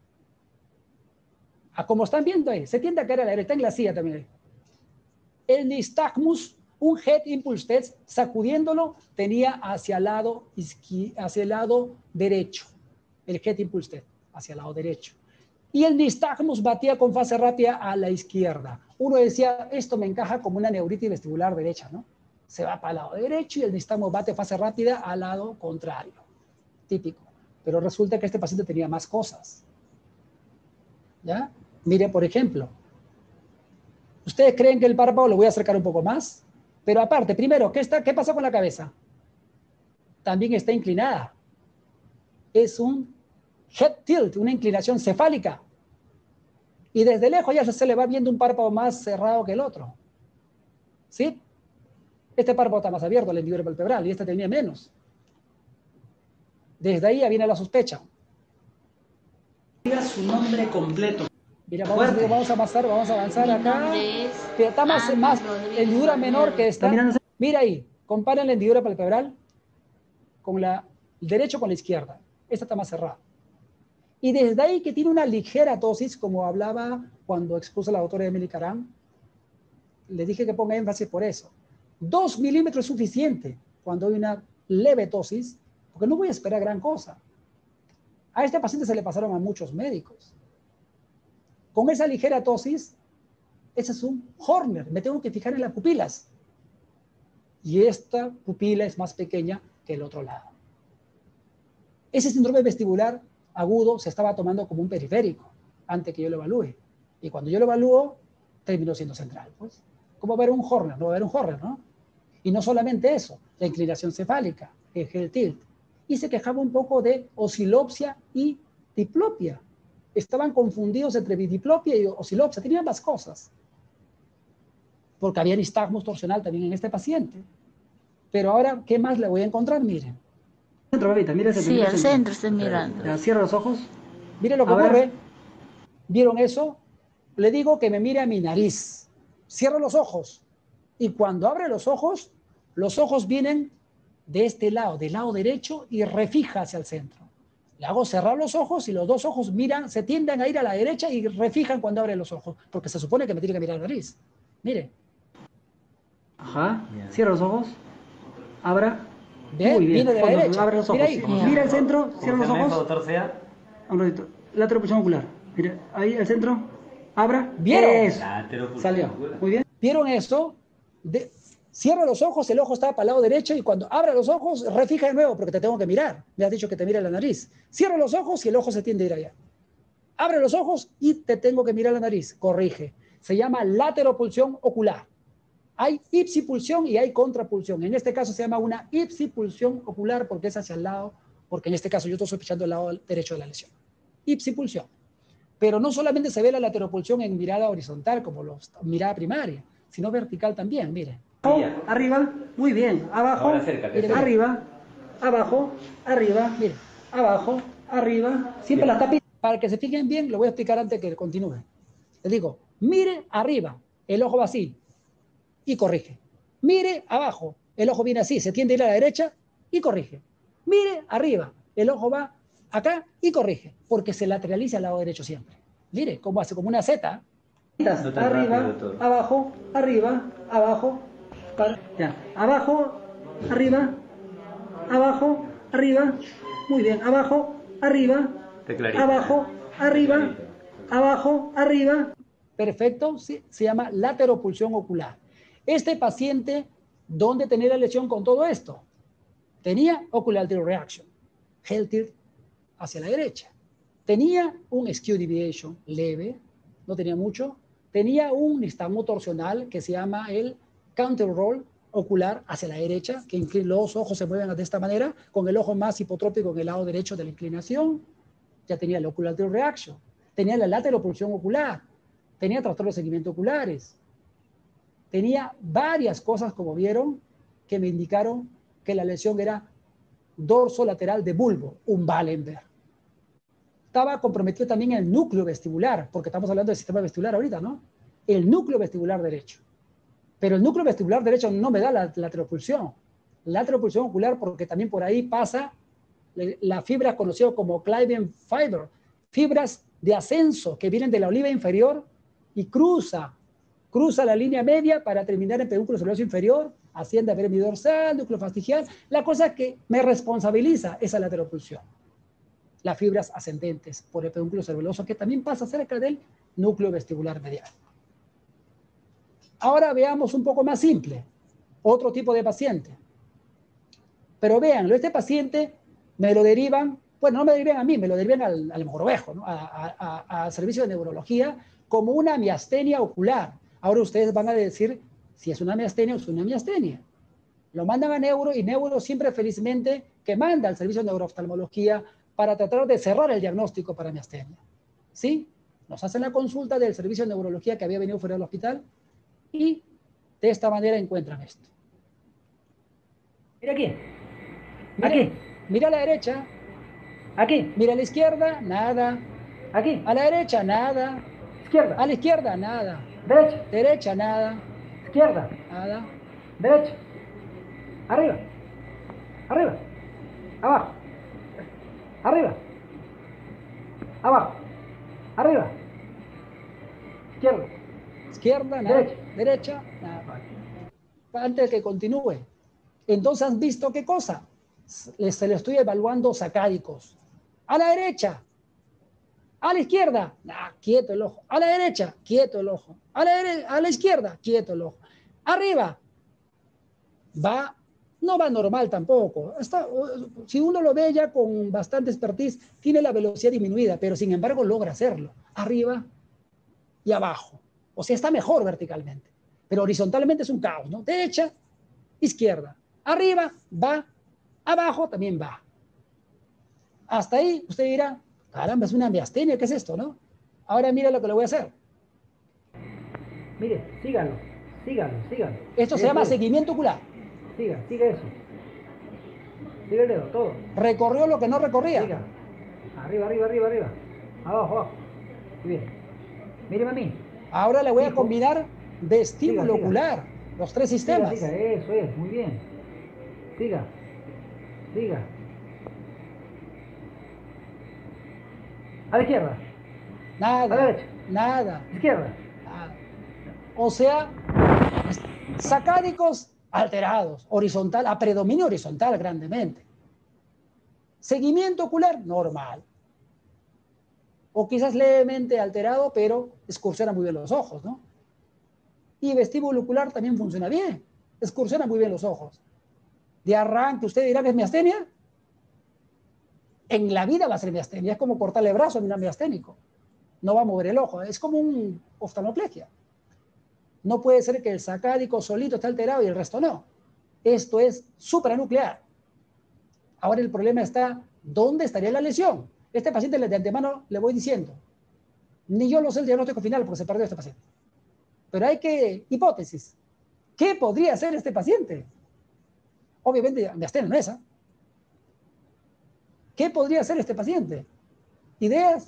A como están viendo ahí, se tiende a caer a la derecha, está en la silla también. El nistagmus, un head impulse test, sacudiéndolo, tenía hacia el lado, hacia el lado derecho. El head impulse test, hacia el lado derecho. Y el nistagmus batía con fase rápida a la izquierda. Uno decía, esto me encaja como una neuritis vestibular derecha, ¿no? Se va para el lado derecho y el nistagmus bate fase rápida al lado contrario. Típico. Pero resulta que este paciente tenía más cosas. ¿Ya? Mire, por ejemplo, ¿ustedes creen que el párpado lo voy a acercar un poco más? Pero aparte, primero, ¿qué, está, ¿qué pasa con la cabeza? También está inclinada. Es un head tilt, una inclinación cefálica. Y desde lejos ya se le va viendo un párpado más cerrado que el otro. ¿Sí? Este párpado está más abierto, la hendidura palpebral, y este tenía menos. Desde ahí ya viene la sospecha. Diga su nombre completo. Mira, vamos, a, vamos a avanzar, vamos a avanzar acá. Está más, más hendidura menor que esta. Mira ahí, comparen la hendidura palpebral con la el derecho con la izquierda. Esta está más cerrada. Y desde ahí que tiene una ligera tosis, como hablaba cuando expuso la doctora Emily Caram, le dije que ponga énfasis por eso. Dos milímetros es suficiente cuando hay una leve tosis, porque no voy a esperar gran cosa. A este paciente se le pasaron a muchos médicos. Con esa ligera tosis, ese es un Horner. Me tengo que fijar en las pupilas. Y esta pupila es más pequeña que el otro lado. Ese síndrome vestibular agudo se estaba tomando como un periférico antes que yo lo evalúe. Y cuando yo lo evalúo, terminó siendo central. Pues, ¿cómo va a haber un Horner? No va a haber un Horner, ¿no? Y no solamente eso, la inclinación cefálica, el head tilt. Y se quejaba un poco de oscilopsia y diplopia. Estaban confundidos entre diplopia y oscilopsia. Tenían más cosas. Porque había nistagmus torsional también en este paciente. Pero ahora, ¿qué más le voy a encontrar? Miren. Centro, babita, mira ese sí, al centro estoy mirando. Ya, cierra los ojos. Mire lo que a ocurre. Ver. ¿Vieron eso? Le digo que me mire a mi nariz. Cierra los ojos. Y cuando abre los ojos, los ojos vienen de este lado, del lado derecho, y refija hacia el centro. Le hago cerrar los ojos y los dos ojos miran, se tienden a ir a la derecha y refijan cuando abre los ojos, porque se supone que me tiene que mirar la nariz. Mire. Ajá. Cierra los ojos. Abra. ¿Ve? Muy bien. Viene de la Fondo, derecha. abre los ojos. Mira ahí. Mira, mira el centro, cierra los ojos. doctor Sea. Un ratito. Lateral ocular. Mira, ahí el centro. Abra. ¿Vieron? Eso. Salió. Muy bien. ¿Vieron eso? De... Cierra los ojos, el ojo está para el lado derecho y cuando abra los ojos, refija de nuevo porque te tengo que mirar. Me has dicho que te mire la nariz. Cierra los ojos y el ojo se tiende a ir allá. Abre los ojos y te tengo que mirar la nariz. Corrige. Se llama lateropulsión ocular. Hay ipsipulsión y hay contrapulsión. En este caso se llama una ipsipulsión ocular porque es hacia el lado, porque en este caso yo estoy sospechando el lado derecho de la lesión. Ipsipulsión. Pero no solamente se ve la lateropulsión en mirada horizontal como los, mirada primaria, sino vertical también, miren. Arriba, muy bien. Abajo, Ahora acércate. miren, arriba, abajo, arriba, miren, abajo, arriba. Siempre las tapitas. Para que se fijen bien, lo voy a explicar antes que continúe. Les digo, mire arriba, el ojo va así y corrige. Mire abajo, el ojo viene así, se tiende a ir a la derecha y corrige. Mire arriba, el ojo va acá y corrige, porque se lateraliza al lado derecho siempre. Mire cómo hace, como una Z. No tan Arriba, rápido, doctor. abajo, arriba, abajo, ya, abajo, arriba, abajo, arriba, muy bien, abajo, arriba, Te clarito. abajo, arriba, abajo, arriba. Perfecto, sí, se llama lateropulsión ocular. Este paciente, ¿dónde tenía la lesión con todo esto? Tenía ocular tilt reaction, head tilt hacia la derecha. Tenía un skew deviation leve, no tenía mucho. Tenía un nistagmo torsional que se llama el counter roll ocular hacia la derecha, que los ojos se mueven de esta manera, con el ojo más hipotrópico en el lado derecho de la inclinación. Ya tenía el ocular tilt reaction. Tenía la lateropulsión ocular. Tenía trastornos de seguimiento oculares. Tenía varias cosas, como vieron, que me indicaron que la lesión era dorso lateral de bulbo, un Wallenberg. Estaba comprometido también el núcleo vestibular, porque estamos hablando del sistema vestibular ahorita, ¿no? El núcleo vestibular derecho. Pero el núcleo vestibular derecho no me da la lateropulsión. Lateropulsión ocular porque también por ahí pasa la fibra conocida como Cliven fiber, fibras de ascenso que vienen de la oliva inferior y cruza, cruza la línea media para terminar en pedúnculo cerebeloso inferior, asciende a vermi dorsal, núcleo fastigial. La cosa que me responsabiliza esa lateropulsión. Las fibras ascendentes por el pedúnculo cerebeloso, que también pasa cerca del núcleo vestibular medial. Ahora veamos un poco más simple, otro tipo de paciente. Pero véanlo, este paciente me lo derivan, bueno, no me derivan a mí, me lo derivan al, al Mogrovejo, ¿no? Al servicio de neurología, como una miastenia ocular. Ahora ustedes van a decir si es una miastenia o es una miastenia. Lo mandan a neuro y neuro siempre felizmente que manda al servicio de neurooftalmología para tratar de cerrar el diagnóstico para miastenia. ¿Sí? Nos hacen la consulta del servicio de neurología que había venido fuera del hospital y de esta manera encuentran esto. Mira aquí. Mira, Aquí. Mira a la derecha. Aquí. Mira a la izquierda, nada. Aquí. A la derecha, nada. Izquierda. A la izquierda, nada. Derecha. Derecha, nada. Izquierda. Nada. Derecha. Arriba. Arriba. Abajo. Arriba. Abajo. Arriba. Izquierda. Izquierda, nada. Derecha. Derecha, nada. Antes de que continúe. Entonces, ¿han visto qué cosa? Se le estoy evaluando sacádicos. A la derecha. A la izquierda. Nah, quieto el ojo. A la derecha. Quieto el ojo. A la, dere- a la izquierda. Quieto el ojo. Arriba. Va. No va normal tampoco. Está, si uno lo ve ya con bastante expertise, tiene la velocidad disminuida, pero sin embargo logra hacerlo. Arriba y abajo. O sea, está mejor verticalmente. Pero horizontalmente es un caos, ¿no? Derecha, izquierda. Arriba, va. Abajo también va. Hasta ahí usted dirá, caramba, es una miastenia, ¿qué es esto, no? Ahora mira lo que le voy a hacer. Mire, sígalo. Sígalo, sígalo. Esto se Eso llama es. seguimiento ocular. Siga, siga eso. Siga el dedo, todo. Recorrió lo que no recorría. Siga. Arriba, arriba, arriba, arriba. Abajo, abajo. Muy bien. Míreme a mí. Ahora le voy a Fijo. combinar vestíbulo Siga, siga. ocular, los tres Siga, sistemas. siga, eso es, muy bien. Siga. Siga. A la izquierda. Nada, A la derecha. nada, Izquierda. nada. O sea, sacádicos alterados, horizontal, a predominio horizontal grandemente. Seguimiento ocular, normal. O quizás levemente alterado, pero excursiona muy bien los ojos, ¿no? Y vestíbulo ocular también funciona bien, excursiona muy bien los ojos. De arranque, ¿usted dirá que es miastenia? En la vida va a ser miastenia, es como cortarle el brazo a un miasténico. No va a mover el ojo, es como un oftalmoplegia. No puede ser que el sacádico solito esté alterado y el resto no. Esto es supranuclear. Ahora el problema está, ¿dónde estaría la lesión? Este paciente de antemano le voy diciendo, ni yo lo sé el diagnóstico final porque se perdió este paciente. Pero hay que, hipótesis, ¿qué podría ser este paciente? Obviamente, Miastenia no es esa. ¿Qué podría ser este paciente? ¿Ideas?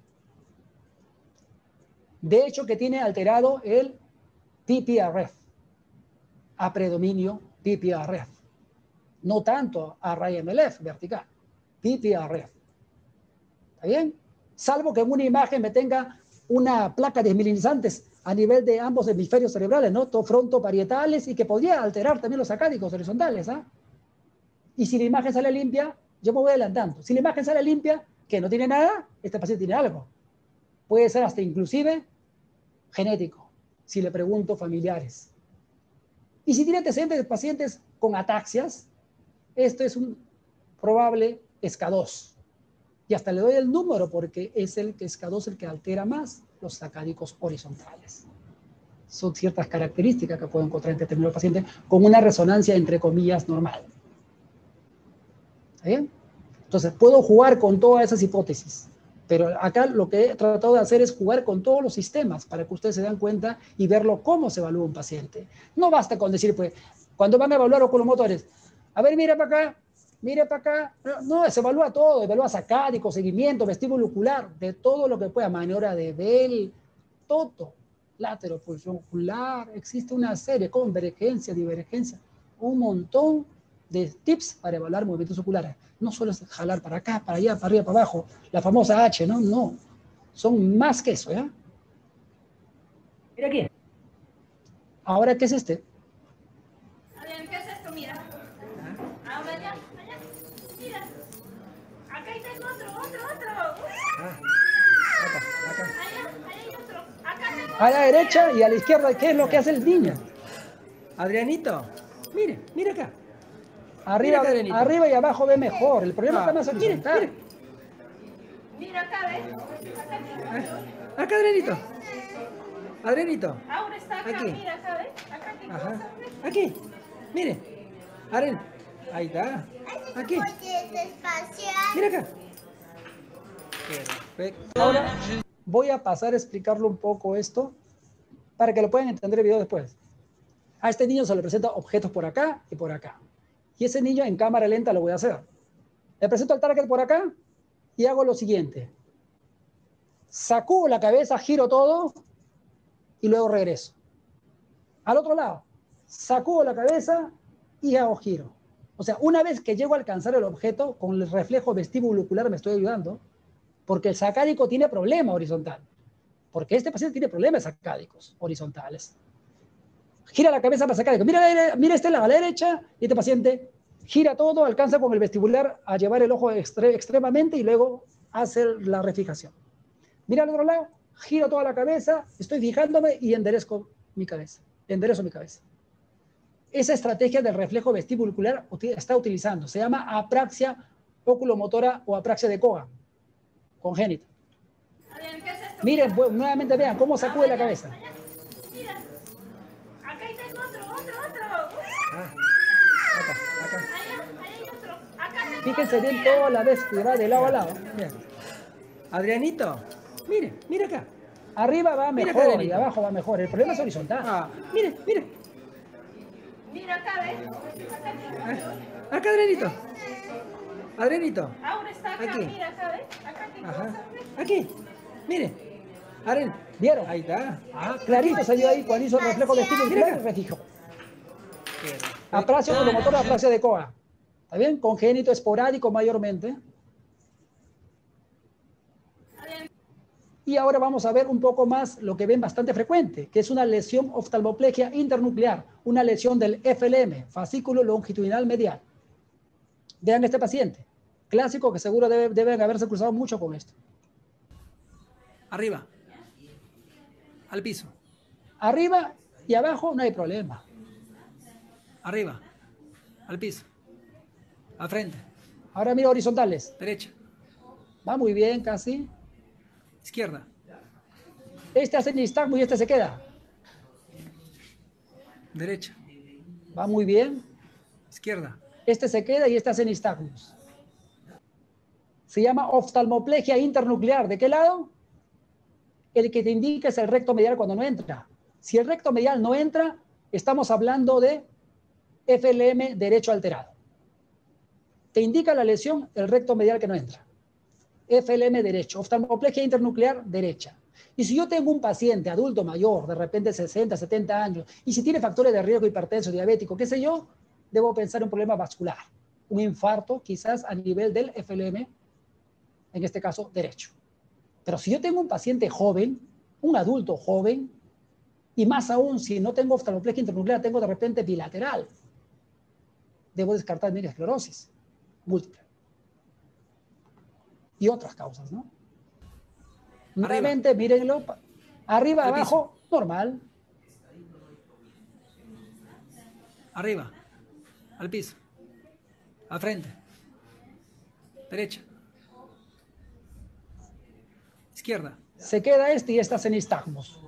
De hecho, que tiene alterado el P P R F, a predominio P P R F. No tanto a R I M L F vertical, P P R F. ¿Está bien? Salvo que en una imagen me tenga una placa desmielinizantes a nivel de ambos hemisferios cerebrales, ¿no? Frontoparietales, y que podría alterar también los sacádicos horizontales, ¿ah? Y si la imagen sale limpia, yo me voy adelantando. Si la imagen sale limpia, que no tiene nada, este paciente tiene algo. Puede ser hasta inclusive genético, si le pregunto familiares. Y si tiene antecedentes de pacientes con ataxias, esto es un probable S K dos. Y hasta le doy el número porque es el S K dos el que altera más los sacádicos horizontales. Son ciertas características que puedo encontrar en determinados pacientes con una resonancia, entre comillas, normal. ¿Está bien? Entonces, puedo jugar con todas esas hipótesis. Pero acá lo que he tratado de hacer es jugar con todos los sistemas para que ustedes se den cuenta y verlo cómo se evalúa un paciente. No basta con decir, pues, cuando van a evaluar oculomotores, a ver, mira para acá, mira para acá. No, no, se evalúa todo, evalúa sacádico, seguimiento, vestíbulo ocular, de todo lo que pueda, maniobra de Bell, todo. Lateropulsión ocular, existe una serie, convergencia, divergencia, un montón de tips para evaluar movimientos oculares. No solo es jalar para acá, para allá, para arriba, para abajo, la famosa H, ¿no? No, son más que eso, ¿ya? Mira aquí. Ahora, ¿qué es este? A ver, ¿qué es esto? Mira. Ahora allá, allá. Mira. Acá tengo otro, otro, otro. Ah, acá, acá. Allá, allá hay otro. Acá tengo A la derecha y a la izquierda, ¿qué es lo que hace el niño? Adrianito, mire, mire acá. Arriba, Mira acá, arriba y abajo ve mejor. El problema Ah, está más horizontal. mire, Mira acá, ¿ves? Acá tengo otro. Ah, acá, Adrianito. Adrianito. Ahora está acá, Aquí. mira acá, ¿ves? Acá tengo Ajá. otro, ¿ves? Aquí. Mire. Aren. Ahí está. Aquí. Mira acá. Perfecto. Ahora voy a pasar a explicarle un poco esto para que lo puedan entender el video después. A este niño se le presenta objetos por acá y por acá. Y ese niño en cámara lenta lo voy a hacer. Le presento el target por acá y hago lo siguiente. Sacudo la cabeza, giro todo y luego regreso. Al otro lado, sacudo la cabeza y hago giro. O sea, una vez que llego a alcanzar el objeto, con el reflejo vestíbulo ocular me estoy ayudando, porque el sacádico tiene problema horizontal. Porque este paciente tiene problemas sacádicos horizontales. Gira la cabeza para sacádico. Mira, mira este lado a la derecha y este paciente gira todo, alcanza con el vestibular a llevar el ojo extre extremadamente y luego hace la refijación. Mira al otro lado, giro toda la cabeza, estoy fijándome y enderezco mi cabeza. Enderezo mi cabeza. Esa estrategia del reflejo vestibular está utilizando. Se llama apraxia oculomotora o apraxia de Cogan, congénita. Miren, pues, nuevamente vean cómo sacude la cabeza. Mira. Acá tengo otro, otro, otro. Ah, acá, acá. Allá, allá hay otro. Acá tengo Fíjense otro, bien mira. toda la vez que va de lado a lado. Bien. Adrianito. Mire, mire acá. Arriba va Mira, mejor y Adrianito. abajo va mejor. El problema es horizontal. Ah, mire, mire. Mira acá, ¿ves? Acá tengo Ah, otro. acá, Adrianito. Adrianito. Ahora está acá, Aquí. mira acá, ¿ves? Acá tengo Ajá. otro, ¿ves? Aquí. Mire. Aren. ¿Vieron? Ahí está. Ah, clarito salió ahí cuando hizo el reflejo vestibular Mira y acá. refijó. Perfecto. Apraxia oculomotora, apraxia de Cogan. ¿Está bien? Congénito esporádico mayormente. Y ahora vamos a ver un poco más lo que ven bastante frecuente, que es una lesión oftalmoplegia internuclear, una lesión del F L M, fascículo longitudinal medial. Vean este paciente, clásico que seguro debe, deben haberse cruzado mucho con esto. Arriba. Al piso. Arriba y abajo no hay problema. Arriba. Al piso. Al frente. Ahora mira horizontales. Derecha. Va muy bien casi. Izquierda. Este hace nistagmo y este se queda. Derecha. Va muy bien. Izquierda. Este se queda y este hace nistagmus. Se llama oftalmoplegia internuclear. ¿De qué lado? El que te indica es el recto medial cuando no entra. Si el recto medial no entra, estamos hablando de F L M derecho alterado. Te indica la lesión el recto medial que no entra. F L M derecho, oftalmoplegia internuclear derecha. Y si yo tengo un paciente adulto mayor, de repente sesenta, setenta años, y si tiene factores de riesgo hipertenso, diabético, qué sé yo, debo pensar en un problema vascular, un infarto quizás a nivel del F L M, en este caso derecho. Pero si yo tengo un paciente joven, un adulto joven, y más aún si no tengo oftalmoplegia internuclear, tengo de repente bilateral, debo descartar mi esclerosis múltiple. Y otras causas, ¿no? Nuevamente, mírenlo. Arriba, Al abajo, normal. Arriba. Al piso. Al frente. Derecha. Izquierda. Se queda este y esta en nistagmus.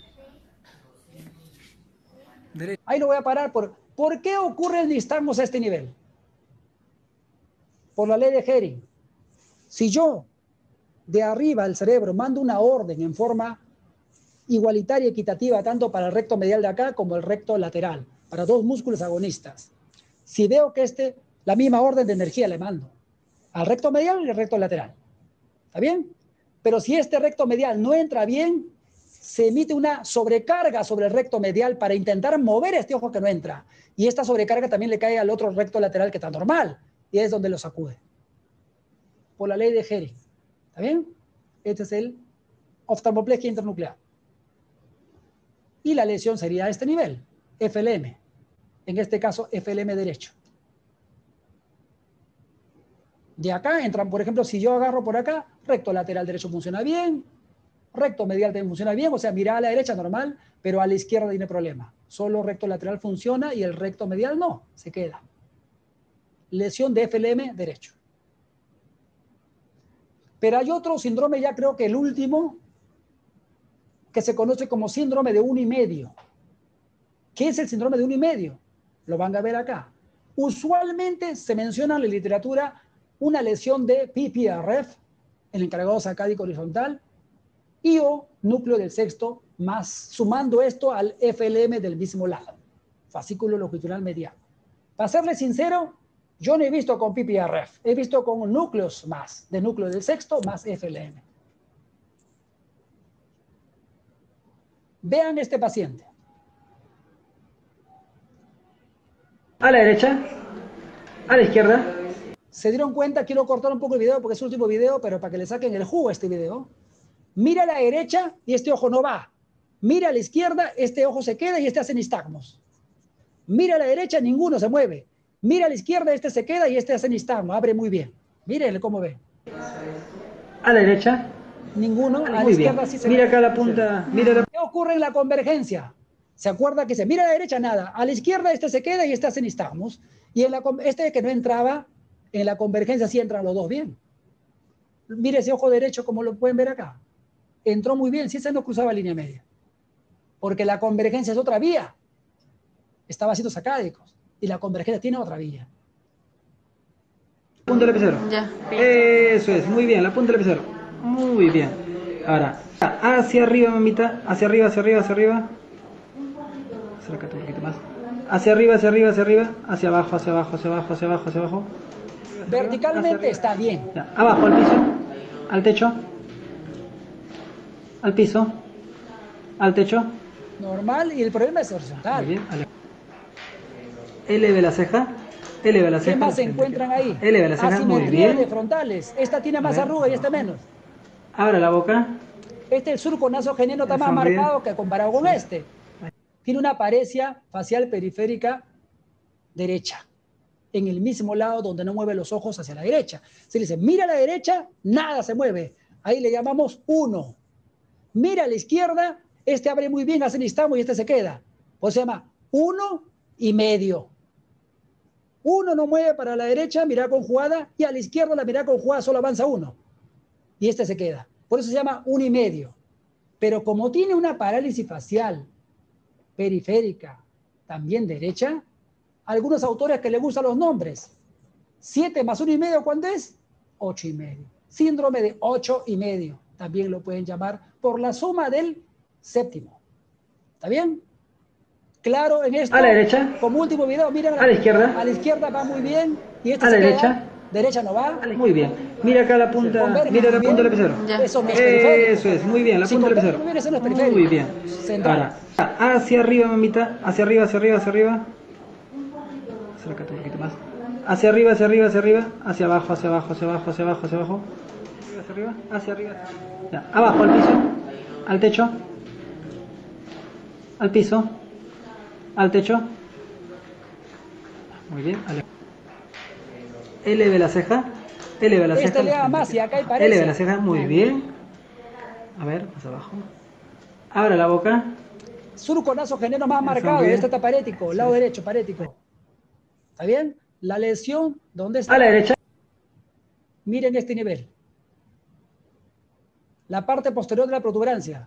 Derecha. Ahí lo voy a parar. Por, ¿Por qué ocurre el nistagmus a este nivel? Por la ley de Hering. Si yo de arriba al cerebro mando una orden en forma igualitaria y equitativa tanto para el recto medial de acá como el recto lateral, para dos músculos agonistas. Si veo que este, la misma orden de energía le mando al recto medial y al recto lateral. ¿Está bien? Pero si este recto medial no entra bien, se emite una sobrecarga sobre el recto medial para intentar mover este ojo que no entra. Y esta sobrecarga también le cae al otro recto lateral que está normal. Y es donde lo sacude. Por la ley de Hering. ¿Está bien? Este es el oftalmoplegia internuclear. Y la lesión sería a este nivel, F L M. En este caso, F L M derecho. De acá entran, por ejemplo, si yo agarro por acá, recto lateral derecho funciona bien, recto medial también funciona bien, o sea, mira a la derecha normal, pero a la izquierda tiene problema. Solo recto lateral funciona y el recto medial no, se queda. Lesión de F L M derecho. Pero hay otro síndrome, ya creo que el último, que se conoce como síndrome de uno y medio. ¿Qué es el síndrome de uno y medio? Lo van a ver acá. Usualmente se menciona en la literatura una lesión de P P R F, el encargado sacádico horizontal, y o núcleo del sexto, más sumando esto al F L M del mismo lado, fascículo longitudinal mediano. Para serle sincero, yo no he visto con P P R F, he visto con núcleos más, de núcleo del sexto más F L M. Vean este paciente. A la derecha, a la izquierda. ¿Se dieron cuenta? Quiero cortar un poco el video porque es el último video, pero para que le saquen el jugo a este video. Mira a la derecha y este ojo no va. Mira a la izquierda, este ojo se queda y este hace nistagmos. Mira a la derecha, ninguno se mueve. Mira a la izquierda, este se queda y este hace nistagmos. Abre muy bien. Mírenle cómo ve. A la derecha. Ninguno. A la Muy izquierda bien. sí se Mira ve. acá la punta. Mira la... ¿Qué ocurre en la convergencia? ¿Se acuerda que se mira a la derecha? Nada. A la izquierda este se queda y este hace nistagmos. Y en la, este que no entraba, en la convergencia sí entran los dos bien. Mire ese ojo derecho como lo pueden ver acá. Entró muy bien, si ese no cruzaba línea media. Porque la convergencia es otra vía. Estaba haciendo sacádicos. Y la convergencia tiene otra vía. Punta del lapicero. Ya. Eso es, muy bien, la punta del lapicero. Muy bien. Ahora, hacia arriba, mamita. Hacia arriba, hacia arriba, hacia arriba. Acércate un poquito más. Hacia arriba, hacia arriba, hacia arriba. Hacia abajo, hacia abajo, hacia abajo, hacia abajo, hacia abajo. Verticalmente está bien. Ya. Abajo, al piso. Al techo. Al piso. Al techo. Normal, y el problema es horizontal. Muy bien. Eleve la ceja. Eleve la ceja. ¿Qué más se encuentran ahí? Eleve la ceja. Muy Asimetría bien. de frontales. Esta tiene más arruga y esta menos. Abra la boca. Este, el surco nasogeniano, está más Sonríe. marcado que comparado con este. Tiene una paresia facial periférica derecha, en el mismo lado donde no mueve los ojos hacia la derecha. Se le dice, mira a la derecha, nada se mueve. Ahí le llamamos uno. Mira a la izquierda, este abre muy bien, hace nistagmos y este se queda. Pues se llama uno y medio. Uno no mueve para la derecha, mirada conjugada, y a la izquierda la mirada conjugada solo avanza uno. Y este se queda. Por eso se llama uno y medio. Pero como tiene una parálisis facial periférica también derecha. Algunos autores que les gustan los nombres. siete más uno y medio, ¿cuánto es? ocho y medio. Síndrome de ocho y medio. También lo pueden llamar por la suma del séptimo. ¿Está bien? Claro, en esto. A la derecha. Como último video, miren. A la izquierda. A la izquierda va muy bien. Y este A la se queda, derecha. Derecha no va. Muy bien. Mira acá la punta. Converge, Mira la muy punta del bien. lapicero. Eso no es periférico. Eso es, muy bien, la Si punta del converge lapicero. muy bien, eso no es periférico. Muy bien. Central. Ahora, hacia arriba, mamita. Hacia arriba, hacia arriba, hacia arriba. Acércate un poquito más. Hacia arriba, hacia arriba, hacia arriba. Hacia abajo, hacia abajo, hacia abajo, hacia abajo, hacia abajo. Hacia arriba, hacia arriba. Ya. Abajo, al piso. Al techo. Al piso. Al techo. Muy bien. Ale. Eleve la ceja. Eleve la ceja. Esta eleva más y acá hay pared. Eleve la ceja. Muy bien. A ver, más abajo. Abra la boca. Surco nasogenero más marcado. Este está parético. Lado derecho, parético. ¿Está bien? La lesión, ¿dónde está? A la derecha. Miren este nivel. La parte posterior de la protuberancia.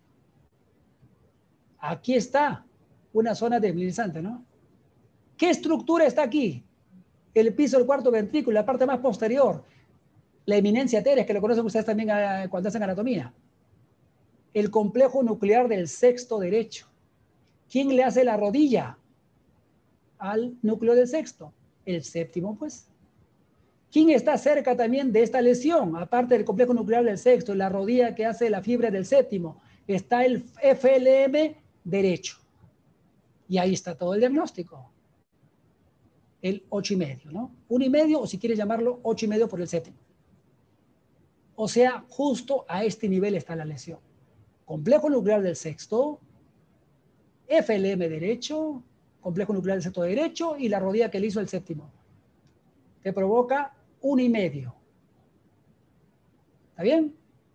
Aquí está una zona desmovilizante, ¿no? ¿Qué estructura está aquí? El piso del cuarto ventrículo, la parte más posterior. La eminencia teres, que lo conocen ustedes también cuando hacen anatomía. El complejo nuclear del sexto derecho. ¿Quién le hace la rodilla al núcleo del sexto? El séptimo, pues. ¿Quién está cerca también de esta lesión? Aparte del complejo nuclear del sexto, la rodilla que hace la fibra del séptimo, está el F L M derecho. Y ahí está todo el diagnóstico. El ocho y medio, ¿no? Un y medio, o si quieres llamarlo, ocho y medio por el séptimo. O sea, justo a este nivel está la lesión. Complejo nuclear del sexto, F L M derecho, complejo nuclear del sexto derecho y la rodilla que le hizo el séptimo. Que provoca un y medio. ¿Está bien?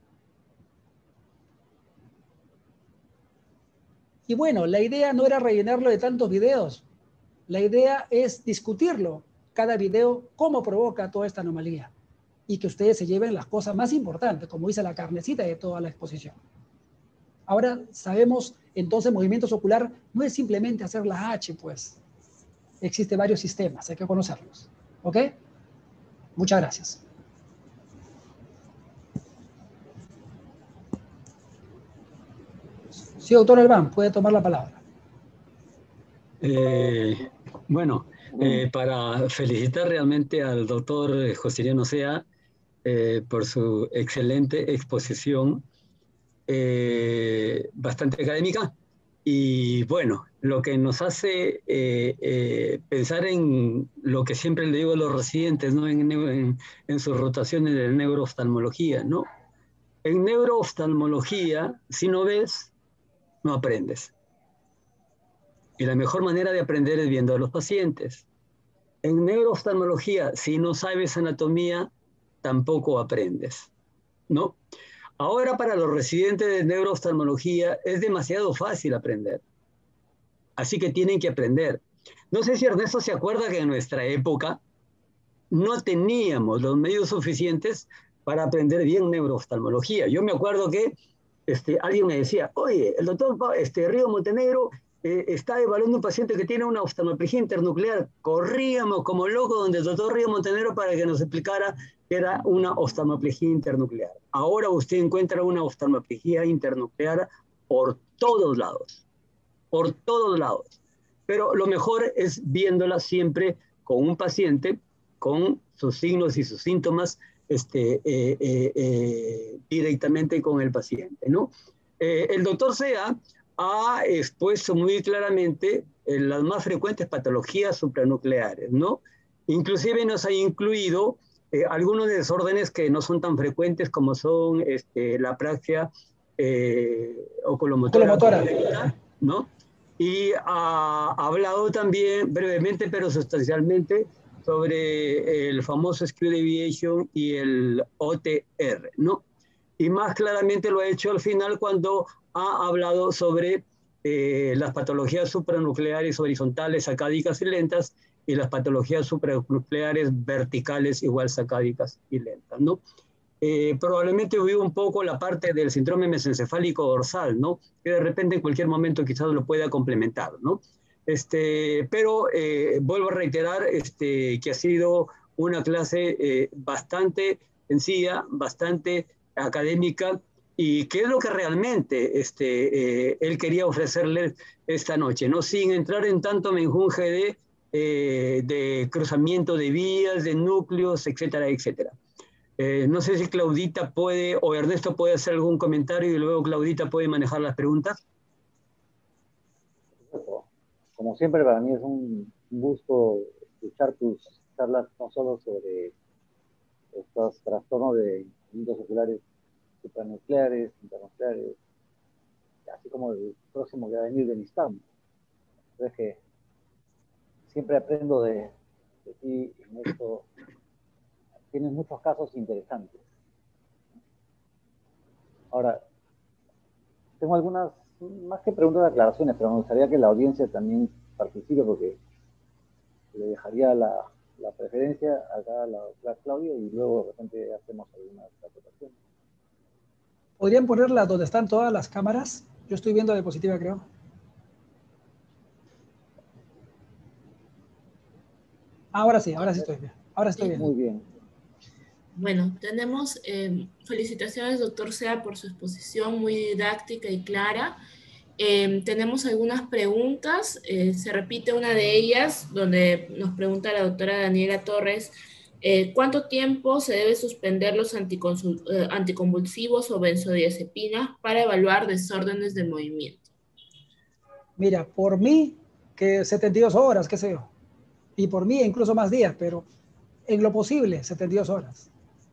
Y bueno, la idea no era rellenarlo de tantos videos. La idea es discutirlo, cada video, cómo provoca toda esta anomalía. Y que ustedes se lleven las cosas más importantes, como dice la carnecita de toda la exposición. Ahora sabemos, entonces, movimientos ocular no es simplemente hacer la H, pues. Existen varios sistemas, hay que conocerlos. ¿Ok? Muchas gracias. Sí, doctor Albán, puede tomar la palabra. Eh, bueno, eh, para felicitar realmente al doctor Joseriano Sea eh, por su excelente exposición, eh, bastante académica, y bueno, lo que nos hace eh, eh, pensar en lo que siempre le digo a los residentes, ¿no? en, en, en sus rotaciones de neurooftalmología, ¿no? En neurooftalmología, si no ves, no aprendes. Y la mejor manera de aprender es viendo a los pacientes. En neurooftalmología, si no sabes anatomía, tampoco aprendes, ¿no? Ahora para los residentes de neurooftalmología es demasiado fácil aprender. Así que tienen que aprender. No sé si Ernesto se acuerda que en nuestra época no teníamos los medios suficientes para aprender bien neurooftalmología. Yo me acuerdo que este, alguien me decía, oye, el doctor este, Río Montenegro eh, está evaluando un paciente que tiene una oftalmoplegia internuclear. Corríamos como locos donde el doctor Río Montenegro para que nos explicara que era una oftalmoplegia internuclear. Ahora usted encuentra una oftalmoplegia internuclear por todos lados, por todos lados. Pero lo mejor es viéndola siempre con un paciente, con sus signos y sus síntomas, este, eh, eh, eh, directamente con el paciente, ¿no? Eh, el doctor Sea ha expuesto muy claramente eh, las más frecuentes patologías supranucleares, ¿no? Inclusive nos ha incluido eh, algunos desórdenes que no son tan frecuentes como son este, la apraxia eh, oculomotora, oculomotora, ¿no? Y ha hablado también brevemente, pero sustancialmente, sobre el famoso Skew Deviation y el O T R, ¿no? Y más claramente lo ha hecho al final cuando ha hablado sobre eh, las patologías supranucleares horizontales, sacádicas y lentas, y las patologías supranucleares verticales igual sacádicas y lentas, ¿no? Eh, probablemente hubo un poco la parte del síndrome mesencefálico dorsal, ¿no? Que de repente en cualquier momento quizás lo pueda complementar, ¿no? Este, pero eh, vuelvo a reiterar este, que ha sido una clase eh, bastante sencilla, bastante académica, y que es lo que realmente este, eh, él quería ofrecerles esta noche, ¿no? Sin entrar en tanto menjunje de, eh, de cruzamiento de vías, de núcleos, etcétera, etcétera. Eh, no sé si Claudita puede, o Ernesto puede hacer algún comentario y luego Claudita puede manejar las preguntas. Como siempre, para mí es un gusto escuchar tus charlas, no solo sobre estos trastornos de mundos oculares supranucleares, internucleares, así como el próximo que va a venir del ISTAM. Es que siempre aprendo de, de ti en esto. Tienes muchos casos interesantes. Ahora, tengo algunas, más que preguntas, aclaraciones, pero me gustaría que la audiencia también participe, porque le dejaría la, la preferencia acá a la doctora Claudia y luego de repente hacemos algunas aportaciones. ¿Podrían ponerla donde están todas las cámaras? Yo estoy viendo diapositiva, creo. Ahora sí, ahora sí estoy bien. Ahora estoy bien. Muy bien. Bueno, tenemos eh, felicitaciones, doctor Sea, por su exposición muy didáctica y clara. Eh, tenemos algunas preguntas. Eh, se repite una de ellas, donde nos pregunta la doctora Daniela Torres, eh, ¿cuánto tiempo se debe suspender los eh, anticonvulsivos o benzodiazepinas para evaluar desórdenes de movimiento? Mira, por mí, que setenta y dos horas, qué sé yo. Y por mí, incluso más días, pero en lo posible, setenta y dos horas.